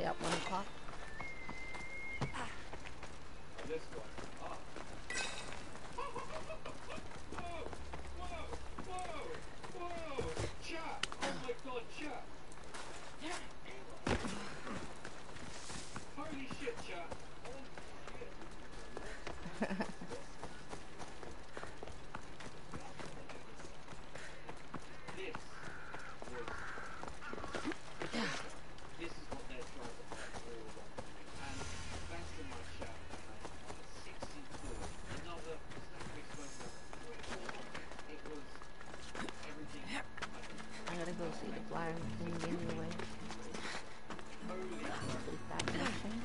B: play at one o'clock.
C: This one. Oh. Whoa! Whoa! Whoa! Whoa! Chat! Oh my god, chat! Holy shit, chat! Oh shit! This was... This is what they're trying to find all along. And thanks to my chat, sixty-four, another stack of explosive. It was everything.
B: I gotta go see the flyer thing anyway.
C: Holy
B: Hopefully that action.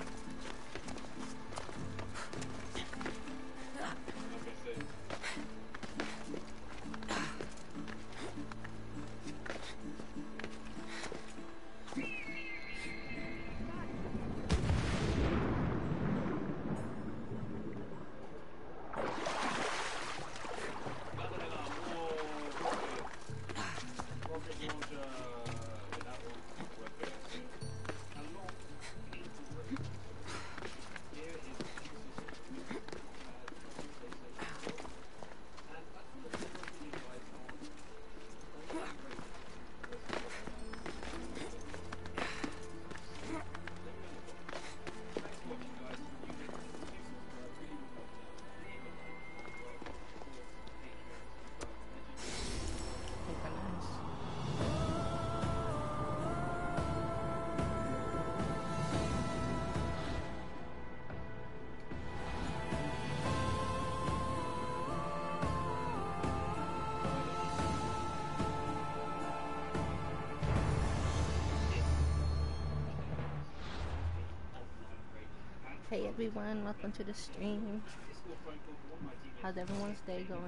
B: Hey everyone, welcome to the stream. How's everyone's day going?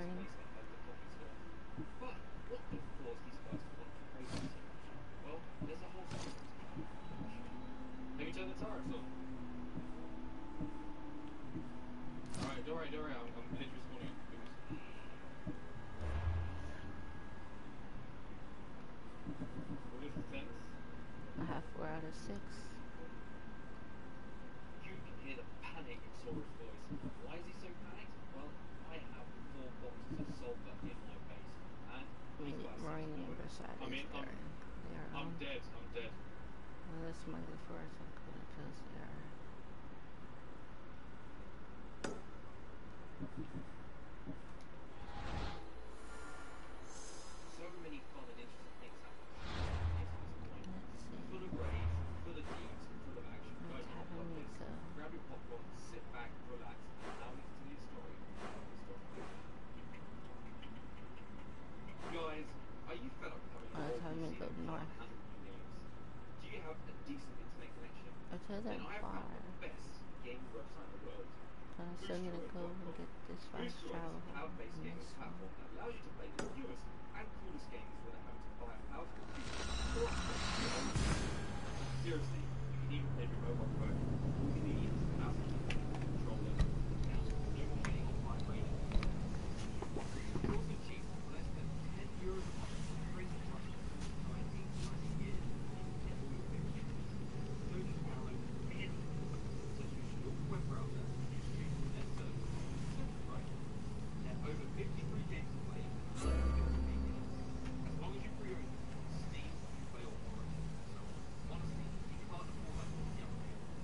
C: Have you turned the turrets on? Alright, don't worry, don't worry, I'm, I'm literally responding. Well, this is tense.
B: I have four out of six.
C: You can hear the panic in Sora's voice. Why is he so panicked? Well, I have four boxes of sulfur in my base, and
B: Marine and Versailles.
C: I mean, I'm,
B: they are
C: I'm
B: on.
C: dead, I'm dead.
B: Well, that's Monday for us, because they are.
C: So many fun and interesting things happening. Full of raids, full of teams, full of action. Guys, I love this. Grab your popcorn, sit back, relax, and allow me to tell you a story about the story. Guys, are you fed up with having
B: Oh, it's having me go north.
C: games? Do you have a decent internet connection?
B: Okay,
C: Then
B: then
C: I have
B: far.
C: found the best gaming website in the world.
B: So I'm still gonna go and get this fast travel.
C: Cloud-based
B: on
C: gaming
B: this one.
C: platform that allows you to play the newest and coolest games without having to buy a powerful computer. Seriously, you can even play your mobile phone. Convenience, mouse, controller, now, no more waiting on my rating. It's also cheap, less than ten euros a month. Crazy price. nineteen ninety years, you can get all your favorite games. So just download any. Just use your web browser. Over fifty-three games to play, as long as you pre-own Steam, you play all more. So honestly, you can't afford that for the upgrade.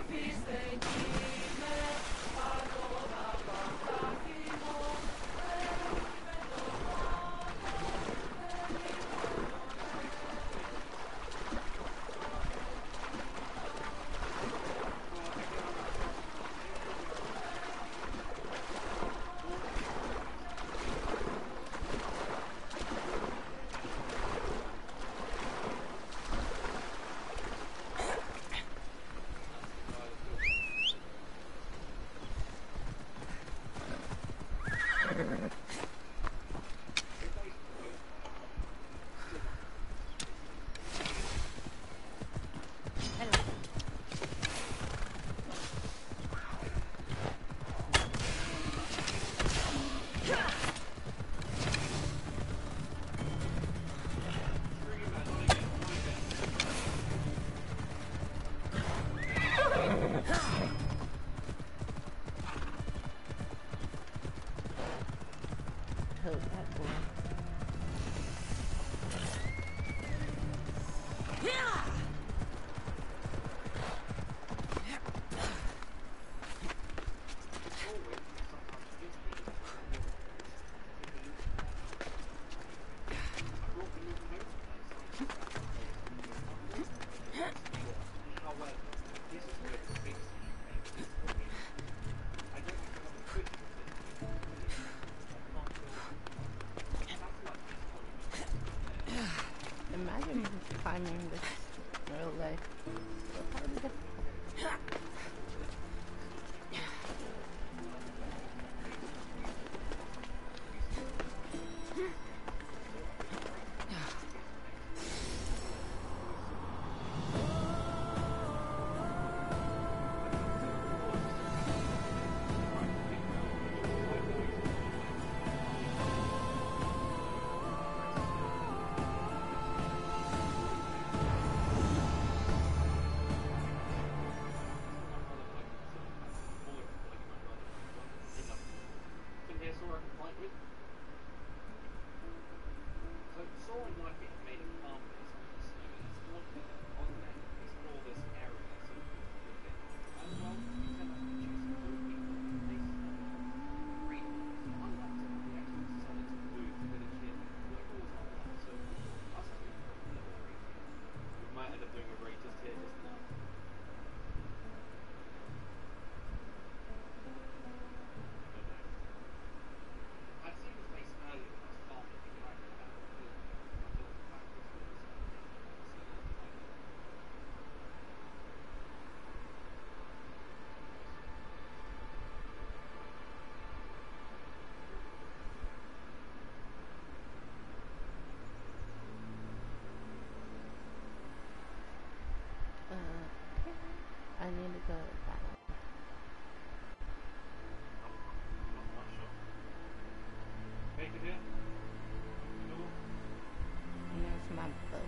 B: Imagine climbing this real life. It'll probably be difficult. I need to go back. And there's my boat.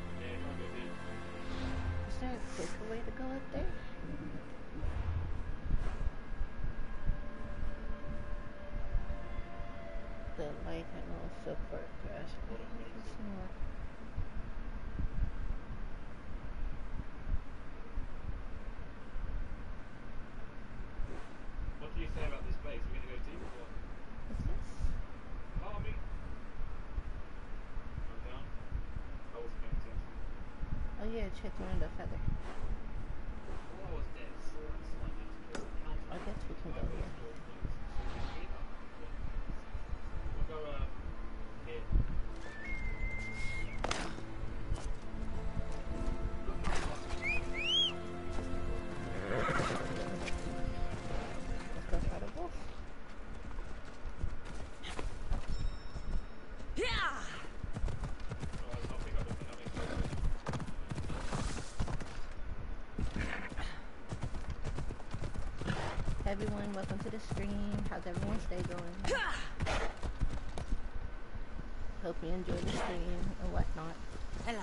B: Is there a quicker way to go up there? The light had also progressed.
C: What do you say about this place? Are we going to go deep or what?
B: What's this?
C: Follow me. Go down. I wasn't paying attention.
B: Oh yeah, check around the feather.
C: While I was dead, Sora and Slime had to kill the counter.
B: I guess we can go here.
C: We'll go, uh, here.
B: Let's go try the wolf. Hey everyone, welcome to the stream. How's everyone's day going? Hope you enjoy the stream and whatnot.
E: Ella.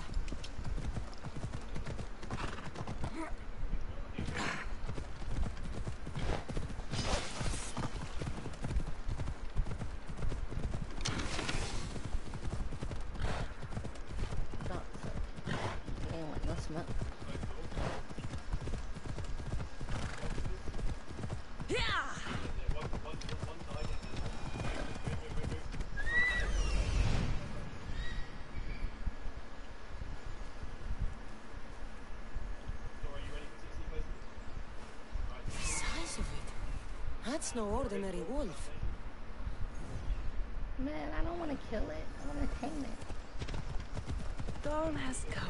B: Thought so. Ain't want no smoke.
E: The size of it. That's no ordinary wolf.
B: Man, I don't want to kill it. I want to tame it.
E: Dawn has come.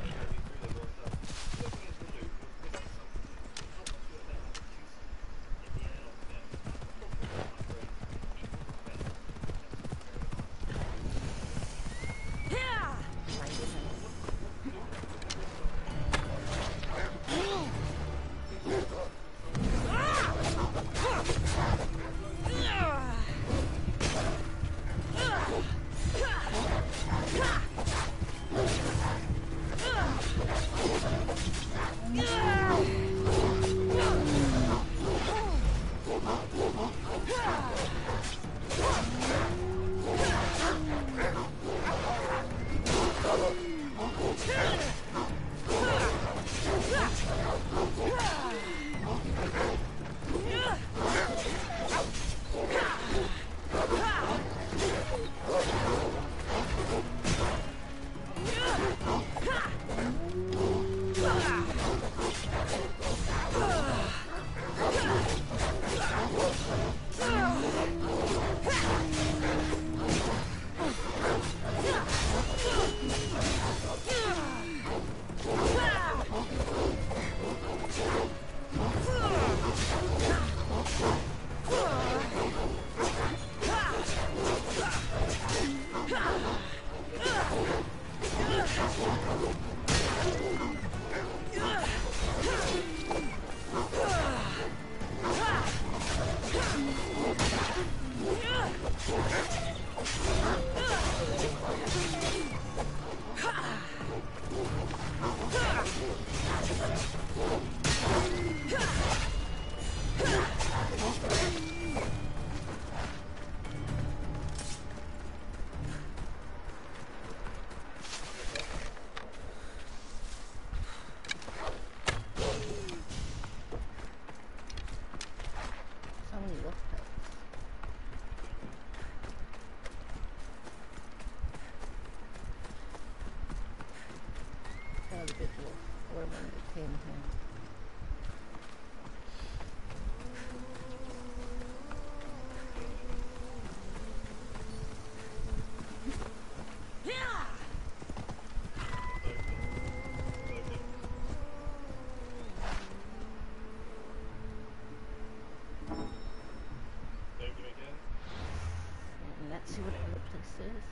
B: See what other place is.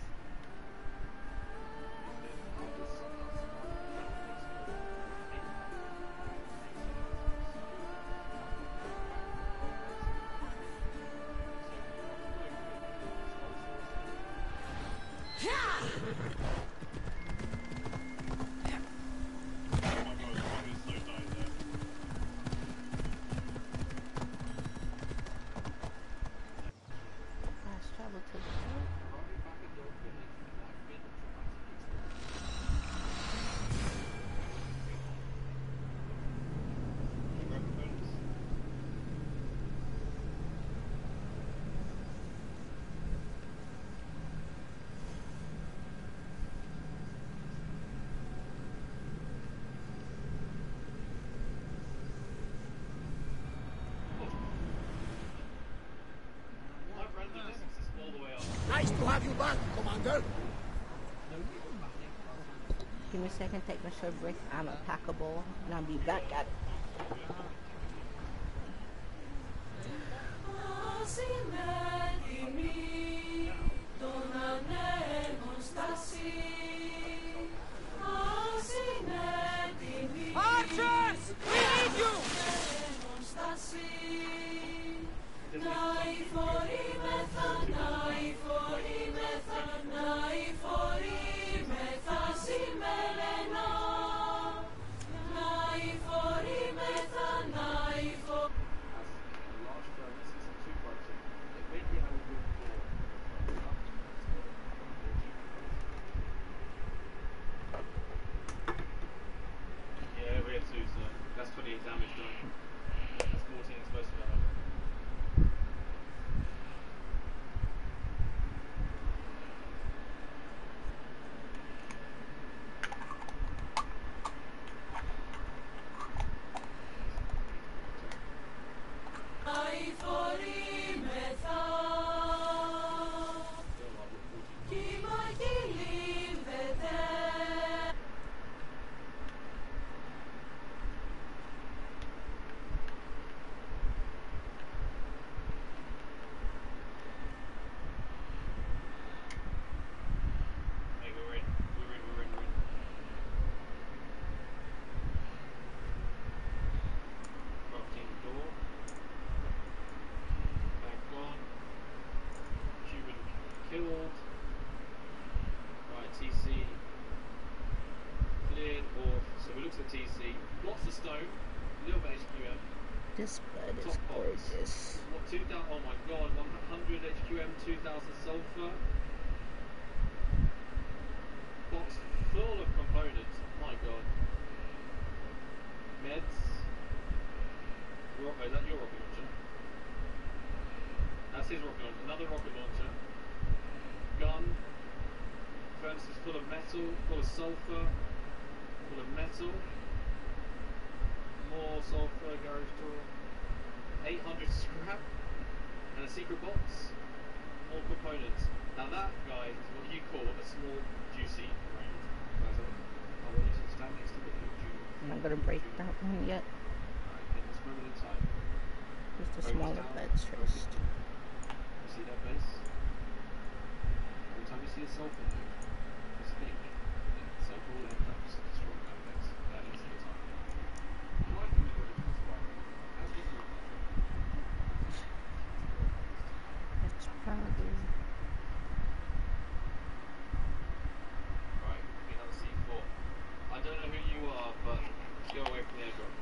J: Nice to have you back, Commander.
B: Give me a second, take my short break. I'm a packable, and I'll be back at it.
L: Archers! We need you! For
B: This bed is gorgeous.
C: What, two thousand? Oh my god, one hundred H Q M, two thousand sulfur. Box full of components. My god. Meds. Ro oh, is that your rocket launcher? That's his rocket launcher. Another rocket launcher. Gun. Furnaces full of metal, full of sulfur, full of metal. More sulfur, garage door. eight hundred scrap. And a secret box. More components. Now that, guys, is what you call a small, juicy round. Guys, I want you to stand next to the blue.
B: I'm not gonna break that one yet.
C: Alright, in this moment in time.
B: Just the smaller beds first.
C: You see that base? Every time you see a sulfur node, just think that sulfur will end up destroying that base. That is the time. Why can we go to this one? As we go.
B: It's probably.
C: Right, we have a C four. I don't know who you are, but go away from the airdrop.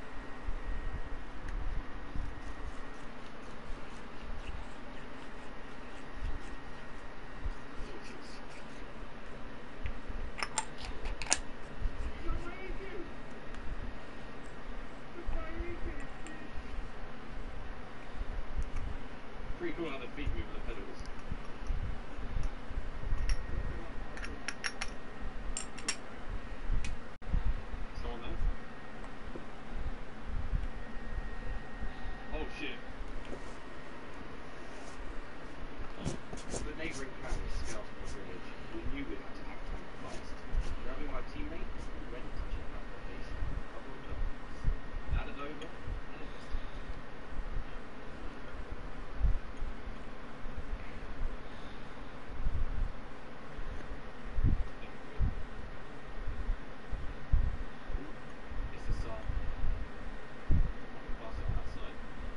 C: Pretty cool how the feet move with the pedals. Someone there? Oh shit. The neighbouring clan was scouting the village. We knew we had to act on it fast. Grabbing my teammate, we went to check out their base. Couple of documents. Added over and investigated. It's the start. I can pass it on that side.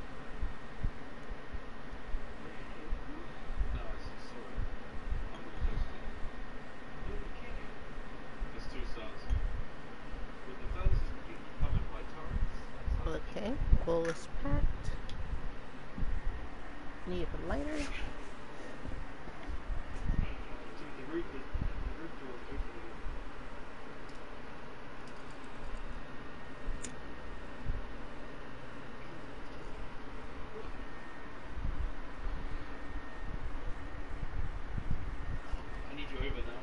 C: No, it's a sorry. I'm really close to it. There's two starts. With the furnaces completely covered by turrets.
B: Okay, bowl is packed. Need a lighter.
C: The roof is, the roof door is open. I need you over now.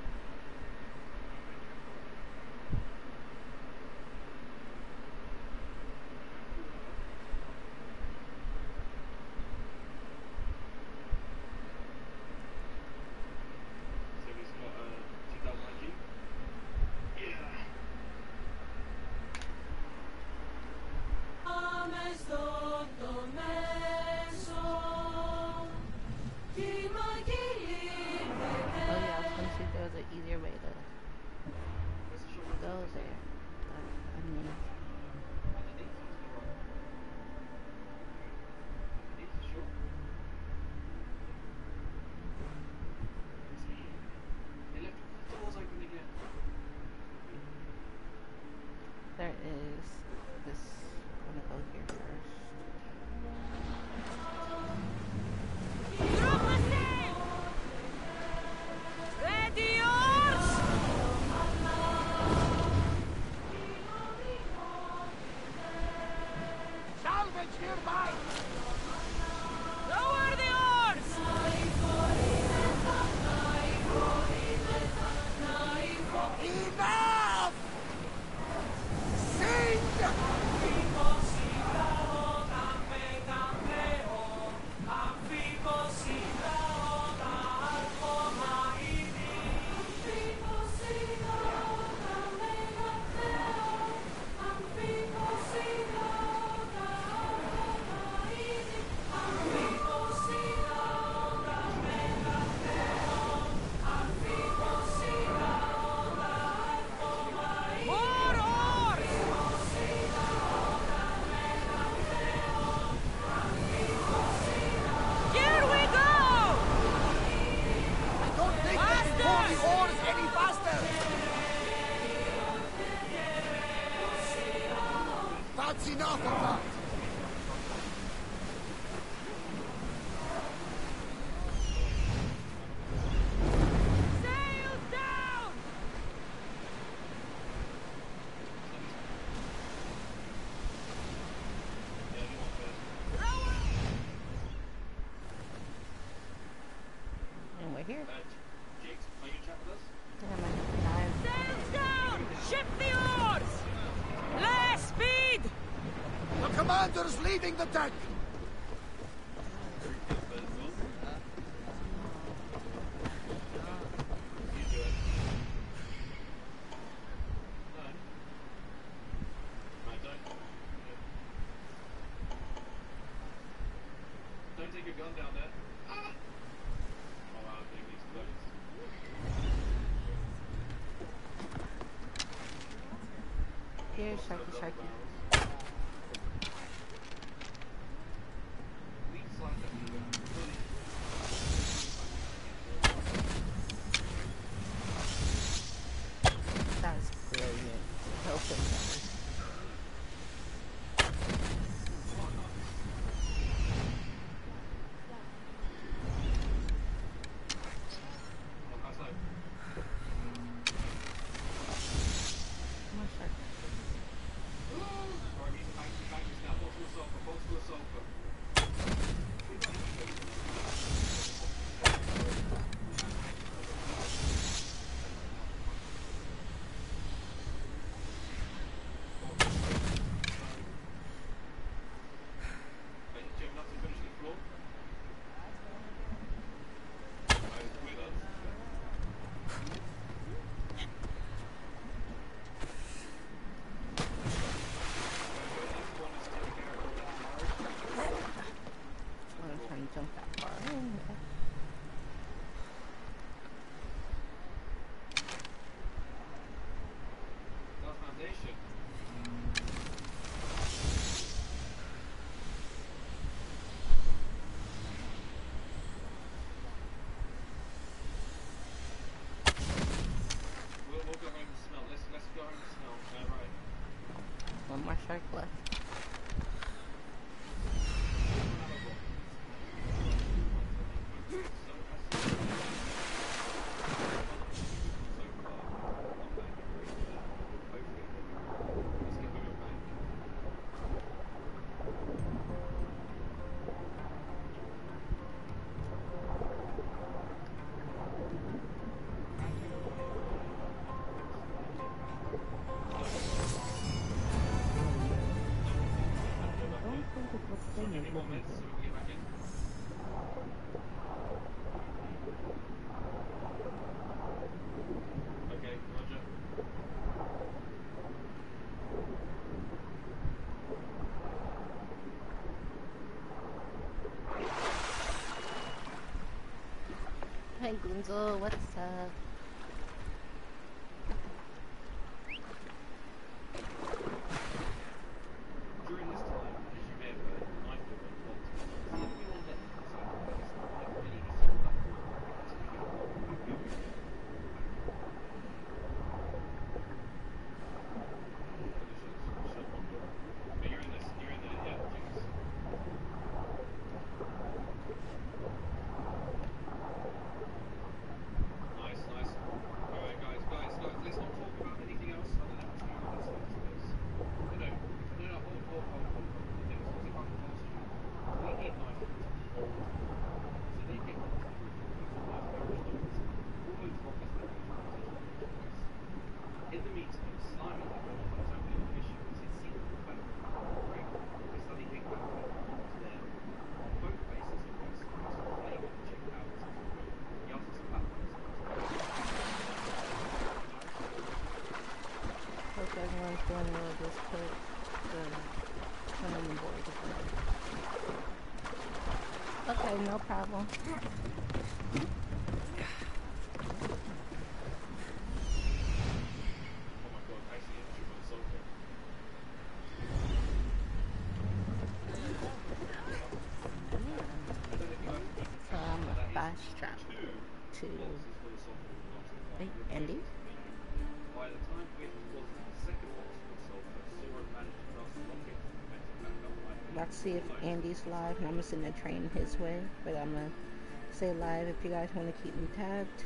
C: So he's got a two thousand I G.
J: Attack!
C: Don't take your gun down there. Ah! Oh wow, big these clothes.
B: Here, Sharky, Sharky. That's brilliant. Help him. One more shark left. Hey Gunzo, what's up?
C: During this time, as you may have heard, I've been involved. See, everyone left the side but you're in this, you're in the, yeah, Jinx. Nice, nice. Alright guys, guys, guys, let's not talk about anything else other than what's going on inside this place. You know, no, no, hold, hold, hold, hold, hold. The thing is, what's it going to cost you? We need knife hold. So they get on to the roof of the life coverage doors. Almost rockets that in the meantime, Slimy had one of those opening missions. It's secret weapon, right? This bloody big weapon to their boat bases in West Coast. They got to check out. He asked us a platform.
B: Hope everyone's doing well. Just put the one on the board. Okay, no problem. So I'm a fast track to hey, Andy.
C: By the time it was the second obstacle solver, Sora managed to cross the rocket and went back up like
B: Let's see if Andy's live, and I'm gonna send a train his way, but I'm gonna say live if you guys want to keep me tagged.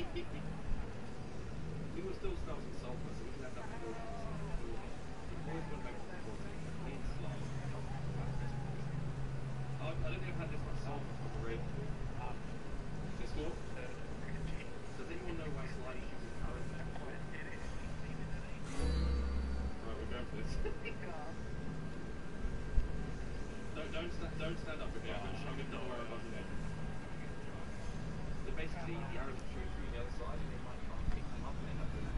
C: We were still stars and sulfur, so we can end up with all always got to make it in slow. I don't think I've had this much sulfur for the rig. Um, this one. Does anyone know why sliding shoes are current? Right, we're going for this. don't don't stand don't stand up again. I'm going to don't worry about it. So basically, the arrows are shooting through the other side, and they might try and pick them up and end up with.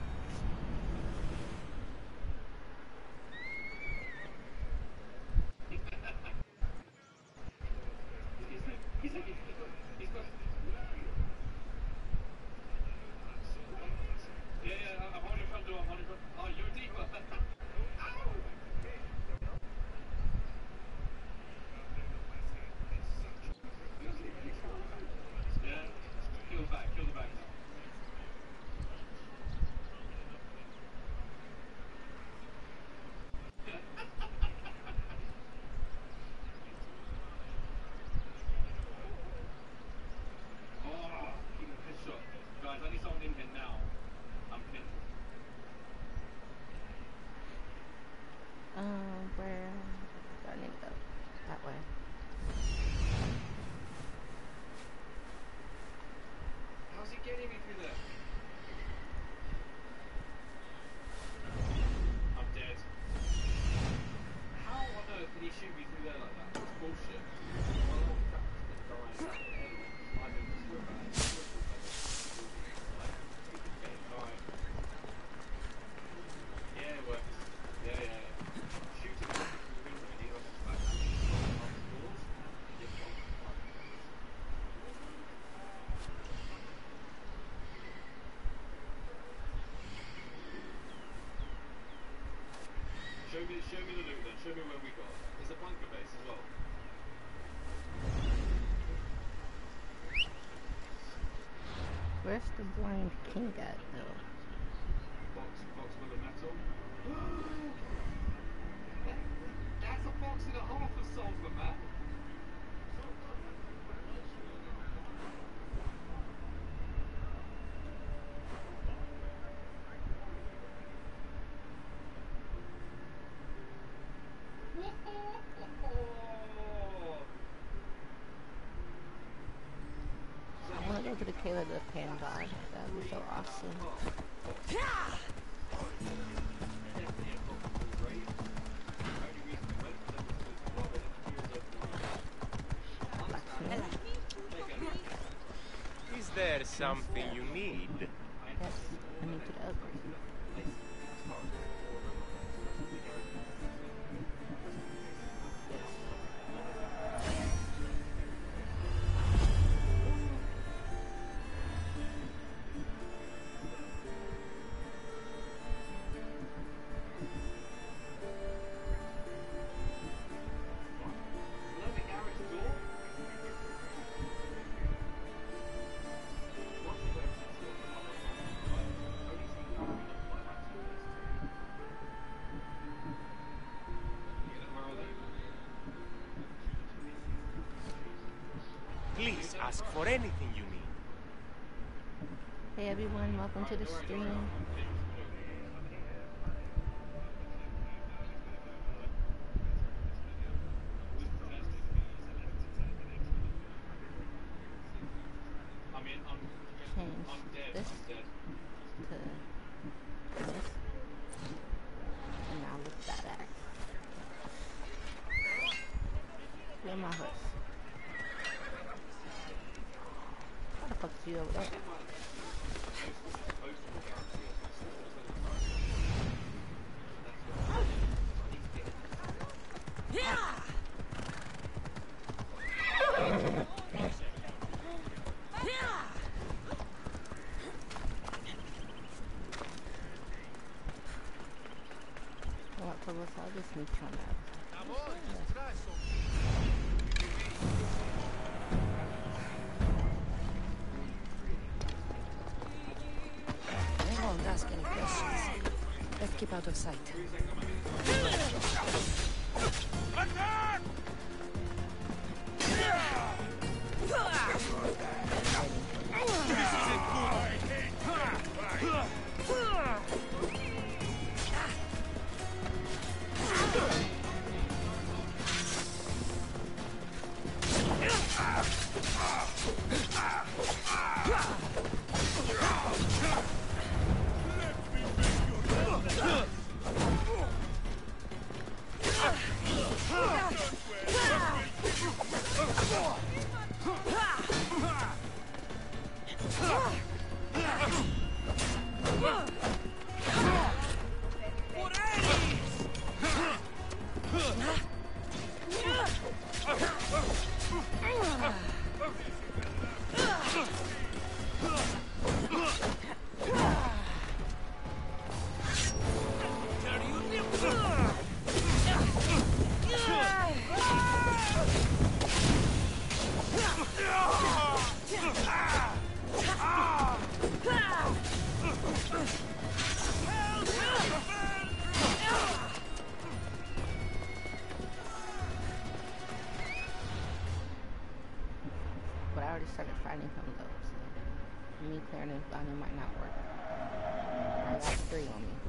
C: He's like, he's got, he's got. Yeah, yeah, I'm holding front door, I'm holding front. Oh, you're deeper. Ow! Yeah, kill the back, kill the back now. Guys, I need someone in here now. I'm pinned.
B: Um, where do I need to go? That way.
C: How's he getting me through there? I'm dead. How on earth did he shoot me through there like that? That's bullshit. Well, oh, crap. It's dying. I didn't just look at it. Yeah, it works. Yeah, yeah, yeah. Shooting through the window, you know, back doors. Show me, show me the loot then. Show me where we got. There's a bunker base as well.
B: Where's the blind king at, though?
C: Box, box full of metal. that, that's a box and a half of sulfur, man.
B: I want to go to the Kayla the Pan God. That would be so awesome.
G: Is there something you need?
B: Yes, I need to upgrade.
G: Please ask for anything you need.
B: Hey everyone, welcome to the stream. Change this to this. And now with that axe. Where's my horse? How the fuck is you over there? What for us all this meat on that?
E: I won't ask any questions. Let's keep out of sight.
L: This isn't good.
B: already started fighting him though, so me clearing his bounty might not work. I got three on me.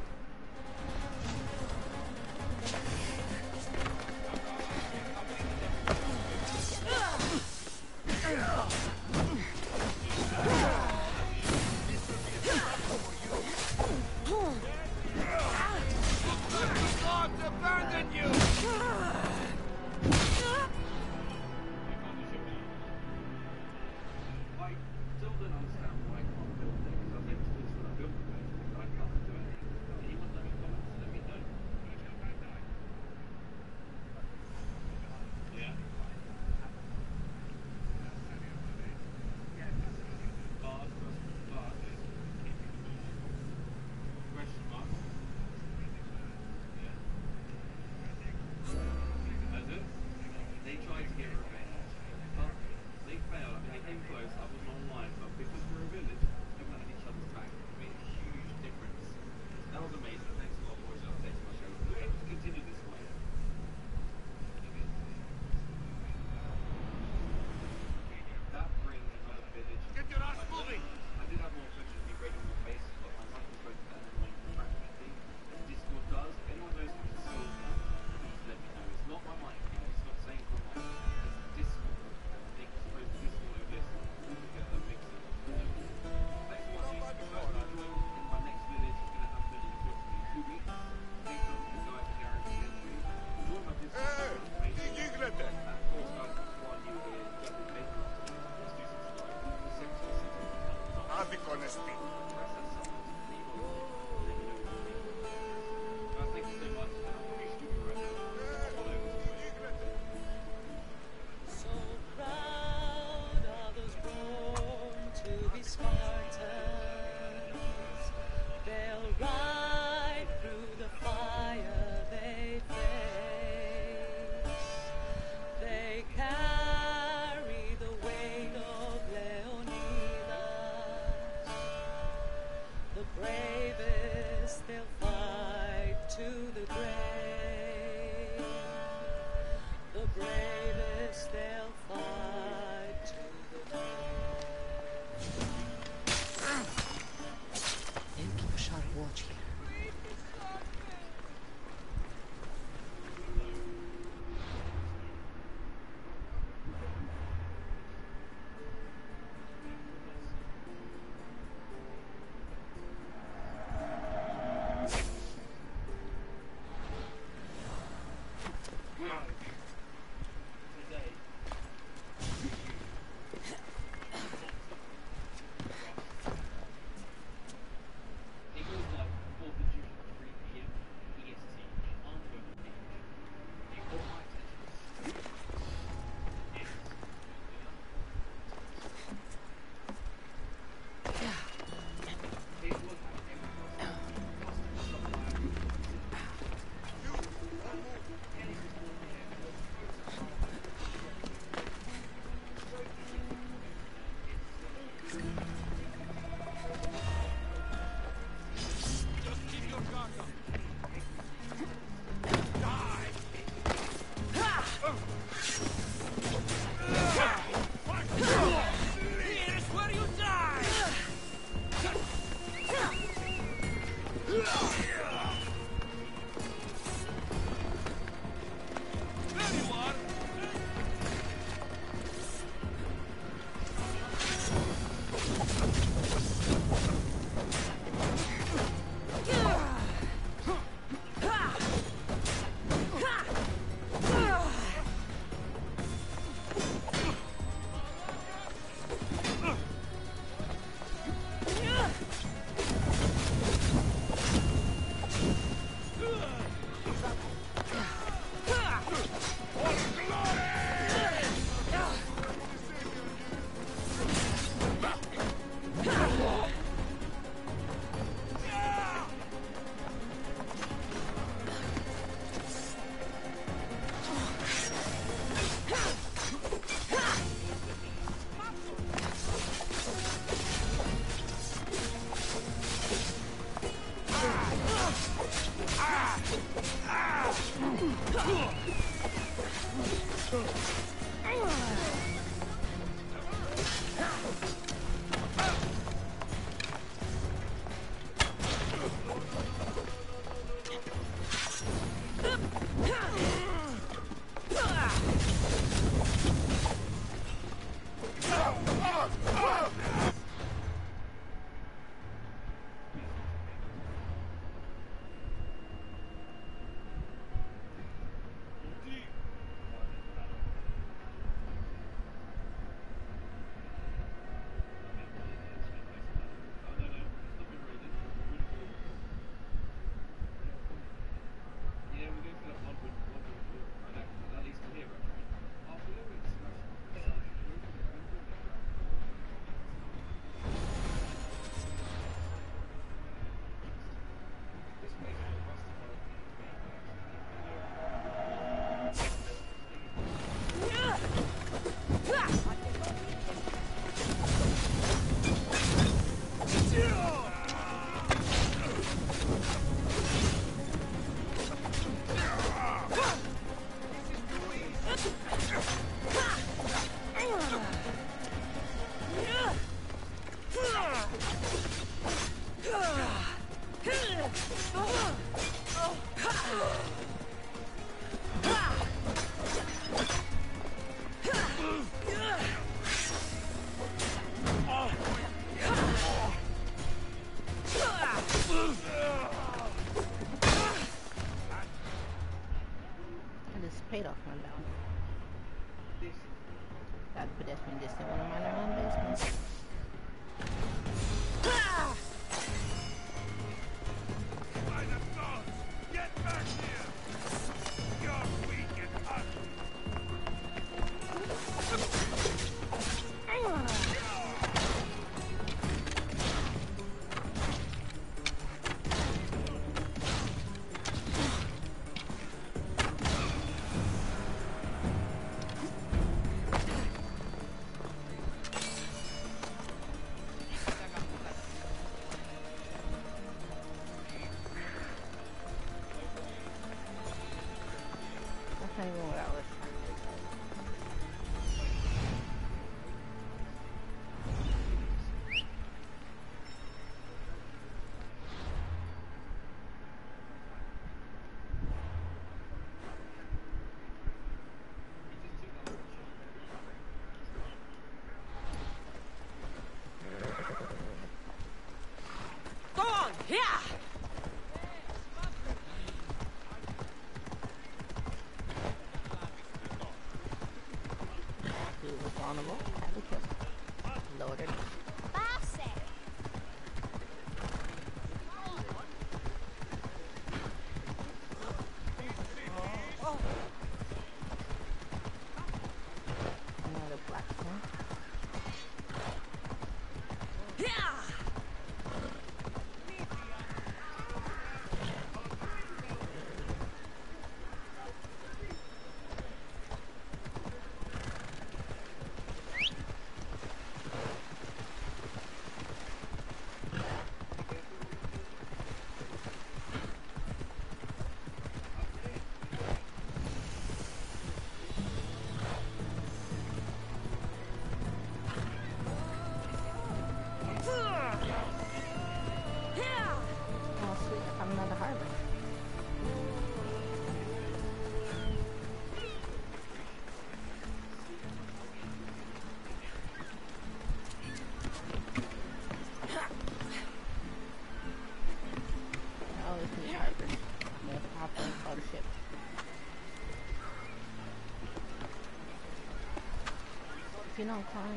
B: you know, fine.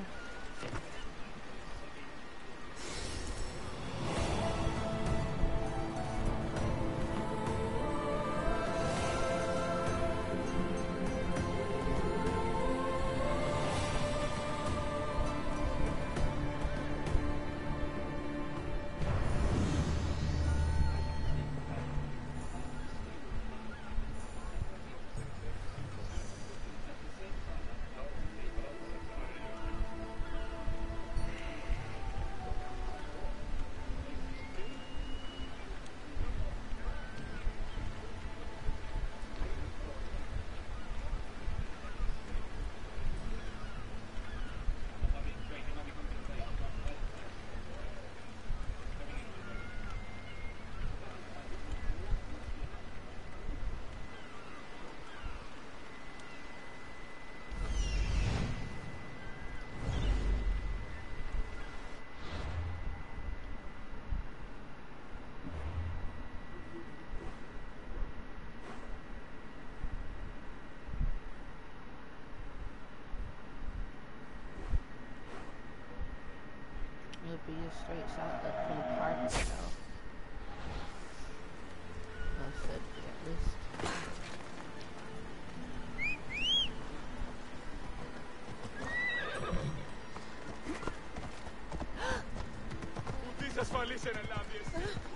B: It'll be a straight shot up from the park, though. I said at least.
L: Τις ασφαλείς εναλλάμιες.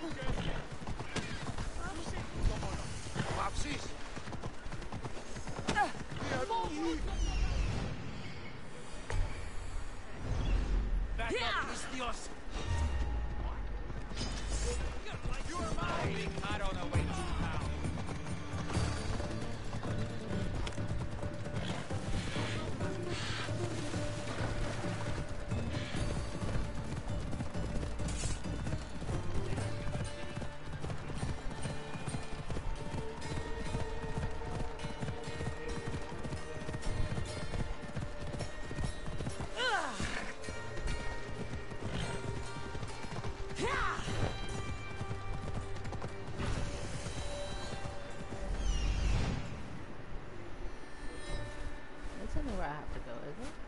J: Παύσεις!
L: Dios! You are mine! I don't know where you now.
B: Where I have to go, is it?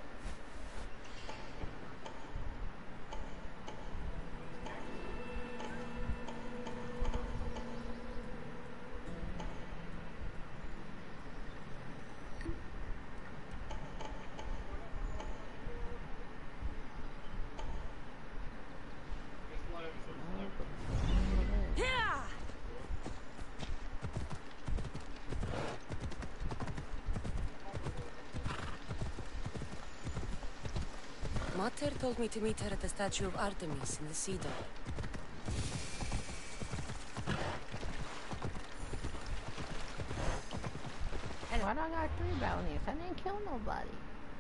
E: Mater told me to meet her at the statue of Artemis in the Cedar.
B: Why do I got three bounties? I didn't kill nobody.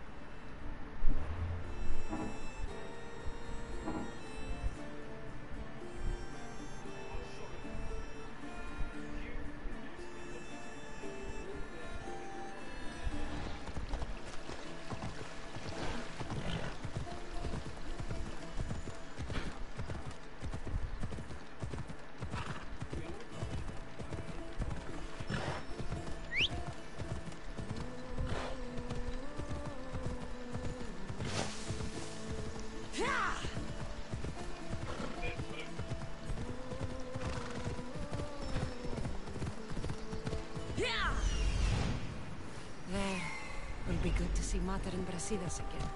E: There. Will be good to see Mater and Brasidas again.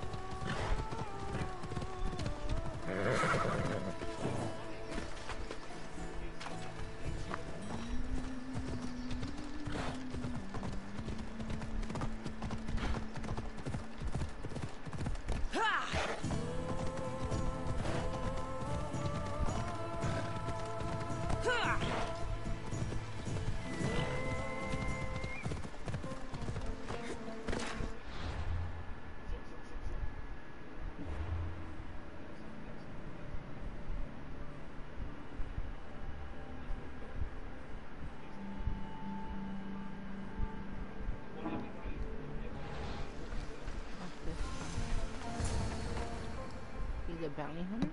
E: The bounty hunter?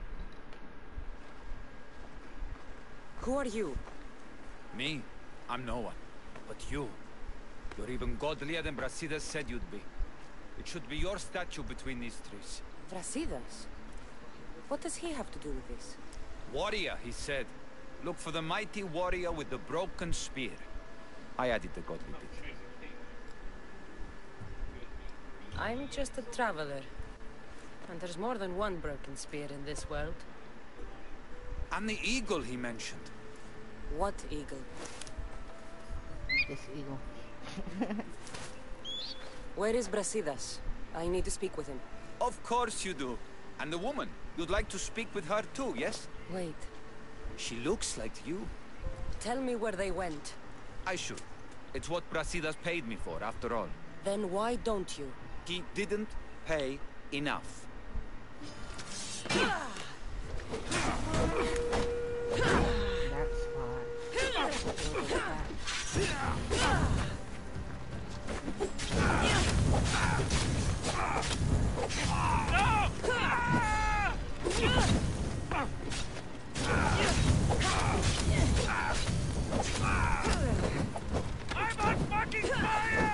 E: Who are you?
M: Me? I'm no one. But you. You're even godlier than Brasidas said you'd be. It should be your statue between these trees.
E: Brasidas? What does he have to do with this?
M: Warrior, he said. Look for the mighty warrior with the broken spear. I added the godly bit.
E: I'm just a traveler. And there's more than one broken spear in this world.
M: And the eagle he mentioned.
E: What eagle?
B: This eagle.
E: Where is Brasidas? I need to speak with him.
M: Of course you do. And the woman, you'd like to speak with her too, yes?
E: Wait.
M: She looks like you.
E: Tell me where they went.
M: I should. It's what Brasidas paid me for, after all.
E: Then why don't you?
M: He didn't pay enough.
B: That's why.
L: I'm on fucking fire!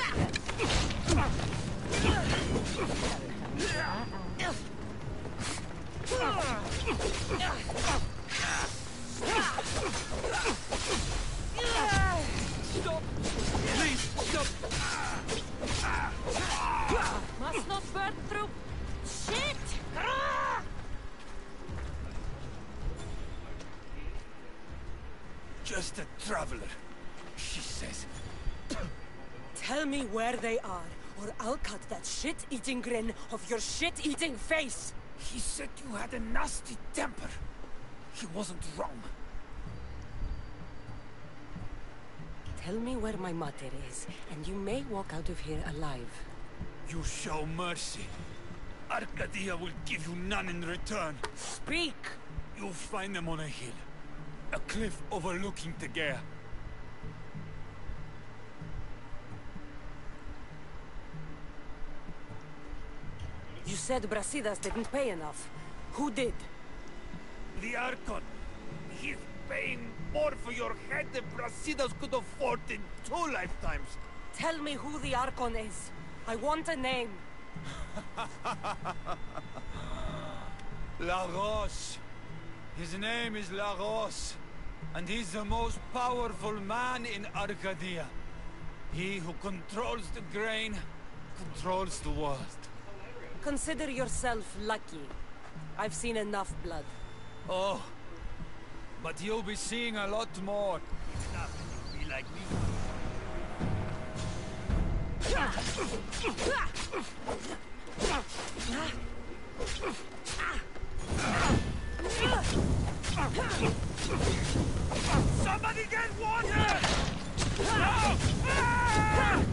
M: Stop! Please, stop!
E: Must not burn through. Shit!
M: Just a traveler, she says.
E: Tell me where they are, or I'll cut that shit-eating grin off your shit-eating face!
M: He said you had a nasty temper. He wasn't wrong.
E: Tell me where my mater is, and you may walk out of here alive.
M: You show mercy. Arcadia will give you none in return.
E: Speak!
M: You'll find them on a hill. A cliff overlooking Tegea.
E: You said Brasidas didn't pay enough. Who did?
M: The Archon. He's paying more for your head than Brasidas could afford in two lifetimes.
E: Tell me who the Archon is. I want a name.
M: Lagos. His name is Lagos. And he's the most powerful man in Arcadia. He who controls the grain, controls the world.
E: Consider yourself lucky. I've seen enough blood.
M: Oh, but you'll be seeing a lot more. Be like me.
L: Somebody get water! No! Ah!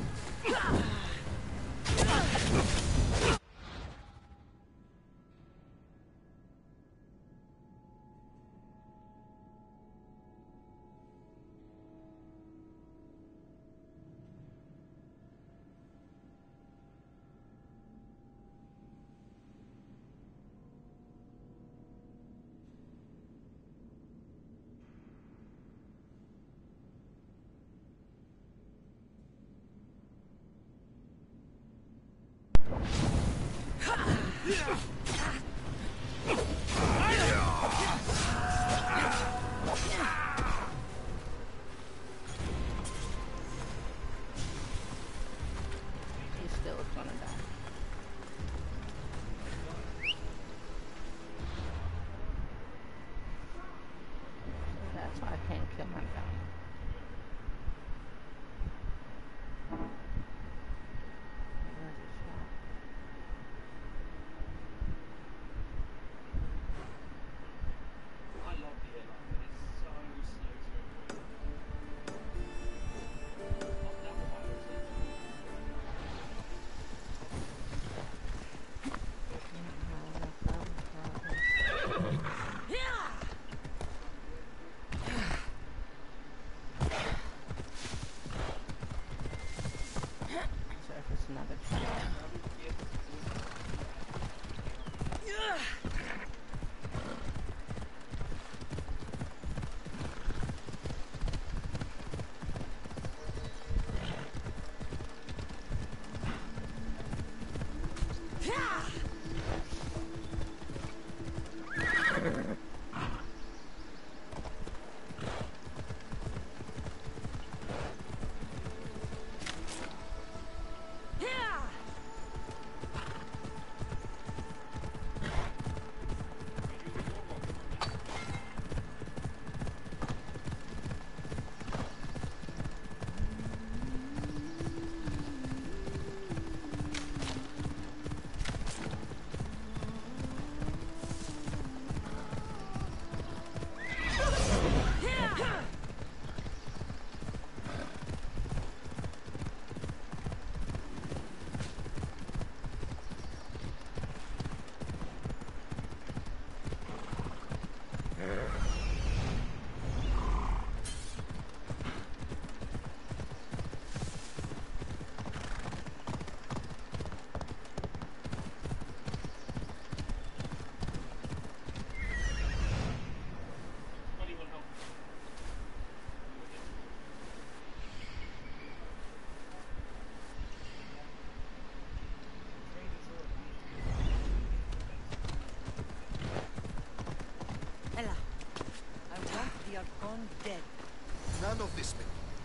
K: Archon dead.
I: None of this, man.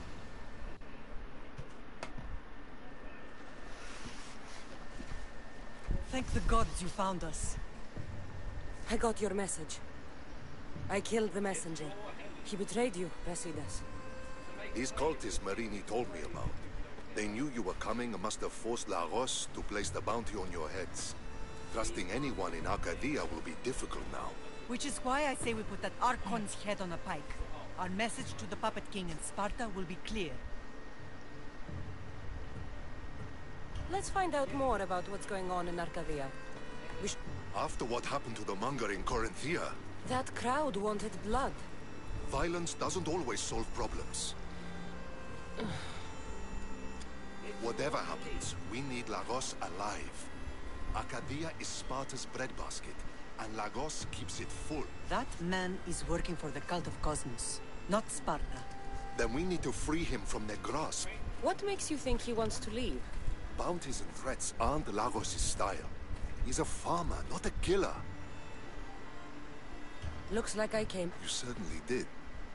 K: Thank the gods you found us.
E: I got your message. I killed the messenger. He betrayed you, Brasidas.
I: These cultists Marini told me about. They knew you were coming and must have forced Lagos to place the bounty on your heads. Trusting anyone in Arcadia will be difficult now.
K: Which is why I say we put that Archon's head on a pike. Our message to the Puppet King in Sparta will be clear.
E: Let's find out more about what's going on in Arcadia. We sh
I: After what happened to the monger in Corinthia,
E: that crowd wanted blood.
I: violence doesn't always solve problems. Whatever happens, we need Lagos alive. Arcadia is Sparta's breadbasket, and Lagos keeps it full.
K: That man is working for the cult of Cosmos, not Sparta.
I: Then we need to free him from their grasp.
E: What makes you think he wants to leave?
I: Bounties and threats aren't Lagos' style. He's a farmer, not a killer.
E: Looks like I came.
I: You certainly did.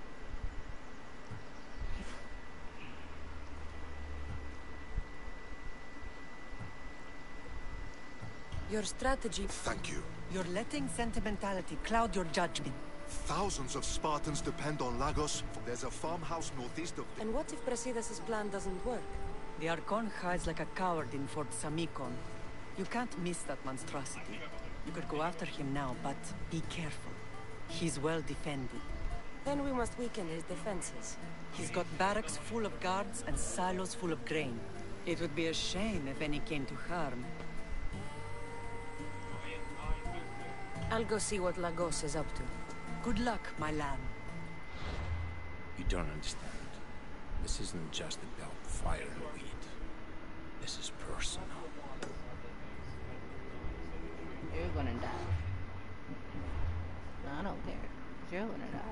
E: Your strategy...
I: Thank you.
K: You're letting sentimentality cloud your judgment.
I: Thousands of Spartans depend on Lagos. There's a farmhouse northeast of...
E: And what if Brasidas' plan doesn't work?
K: The Archon hides like a coward in Fort Samikon. You can't miss that monstrosity. You could go after him now, but be careful. He's well defended.
E: Then we must weaken his defenses.
K: He's got barracks full of guards and silos full of grain. It would be a shame if any came to harm.
E: I'll go see what Lagos is up to.
K: Good luck, my lamb.
N: You don't understand. This isn't just about fire and weed. This is personal.
B: You're gonna die. I don't care. You're gonna die.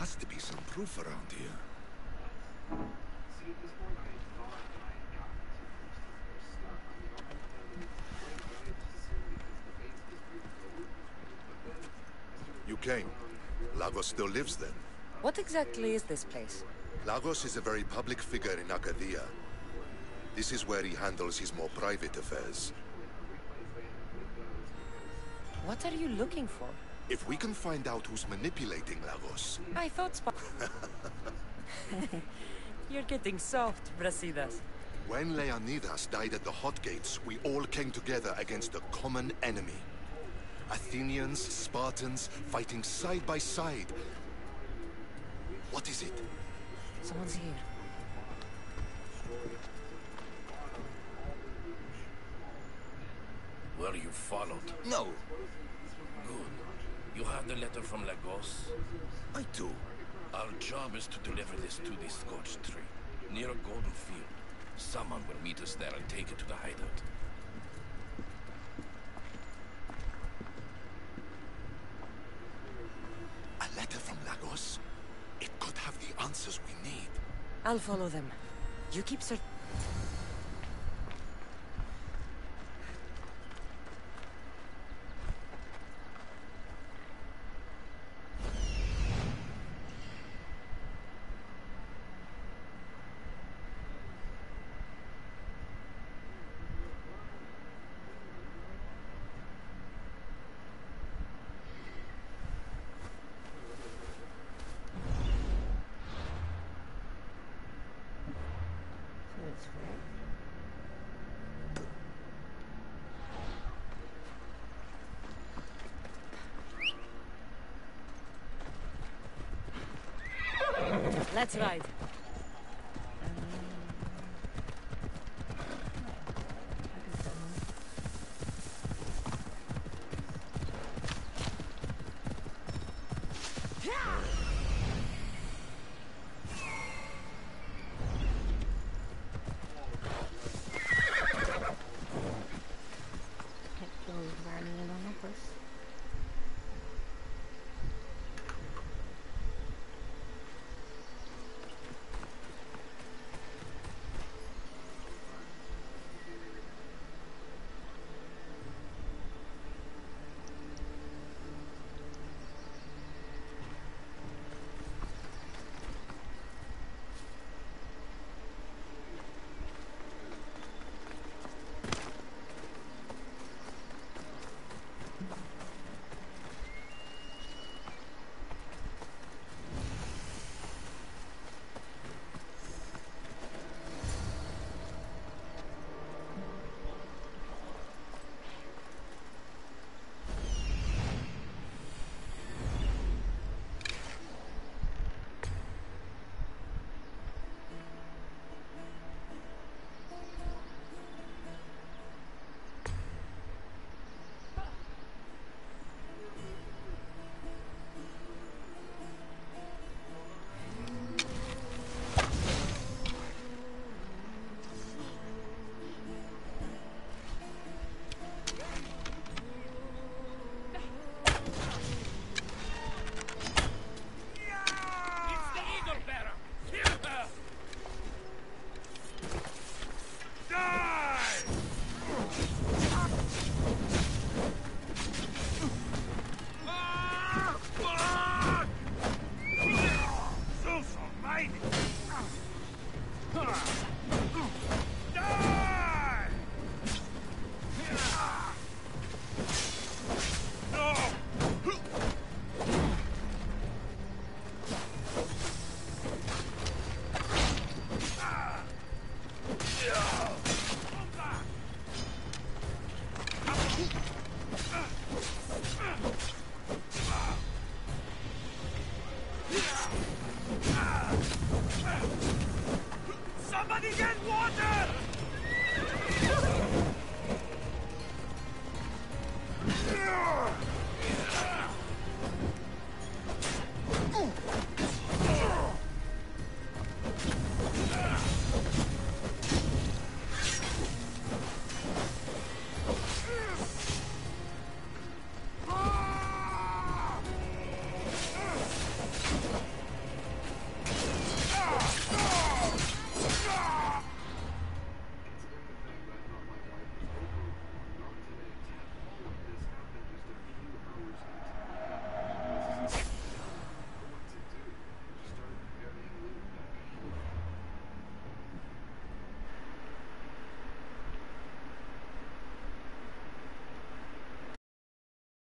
I: has to be some proof around here. You came. Lagos still lives then?
D: What exactly is this place?
I: Lagos is a very public figure in Arcadia. This is where he handles his more private affairs.
D: What are you looking for?
I: If we can find out who's manipulating Lagos...
D: I thought Sp- You're getting soft, Brasidas.
I: When Leonidas died at the Hot Gates, we all came together against a common enemy. Athenians, Spartans, fighting side by side. What is it?
D: Someone's here.
O: Were you followed?
I: No.
O: Good. You have the letter from Lagos?
I: I do.
O: Our job is to deliver this to the Scorched Tree, near a golden field. Someone will meet us there and take it to the hideout.
I: A letter from Lagos? It could have the answers we need.
D: I'll follow them. You keep search- Let's ride.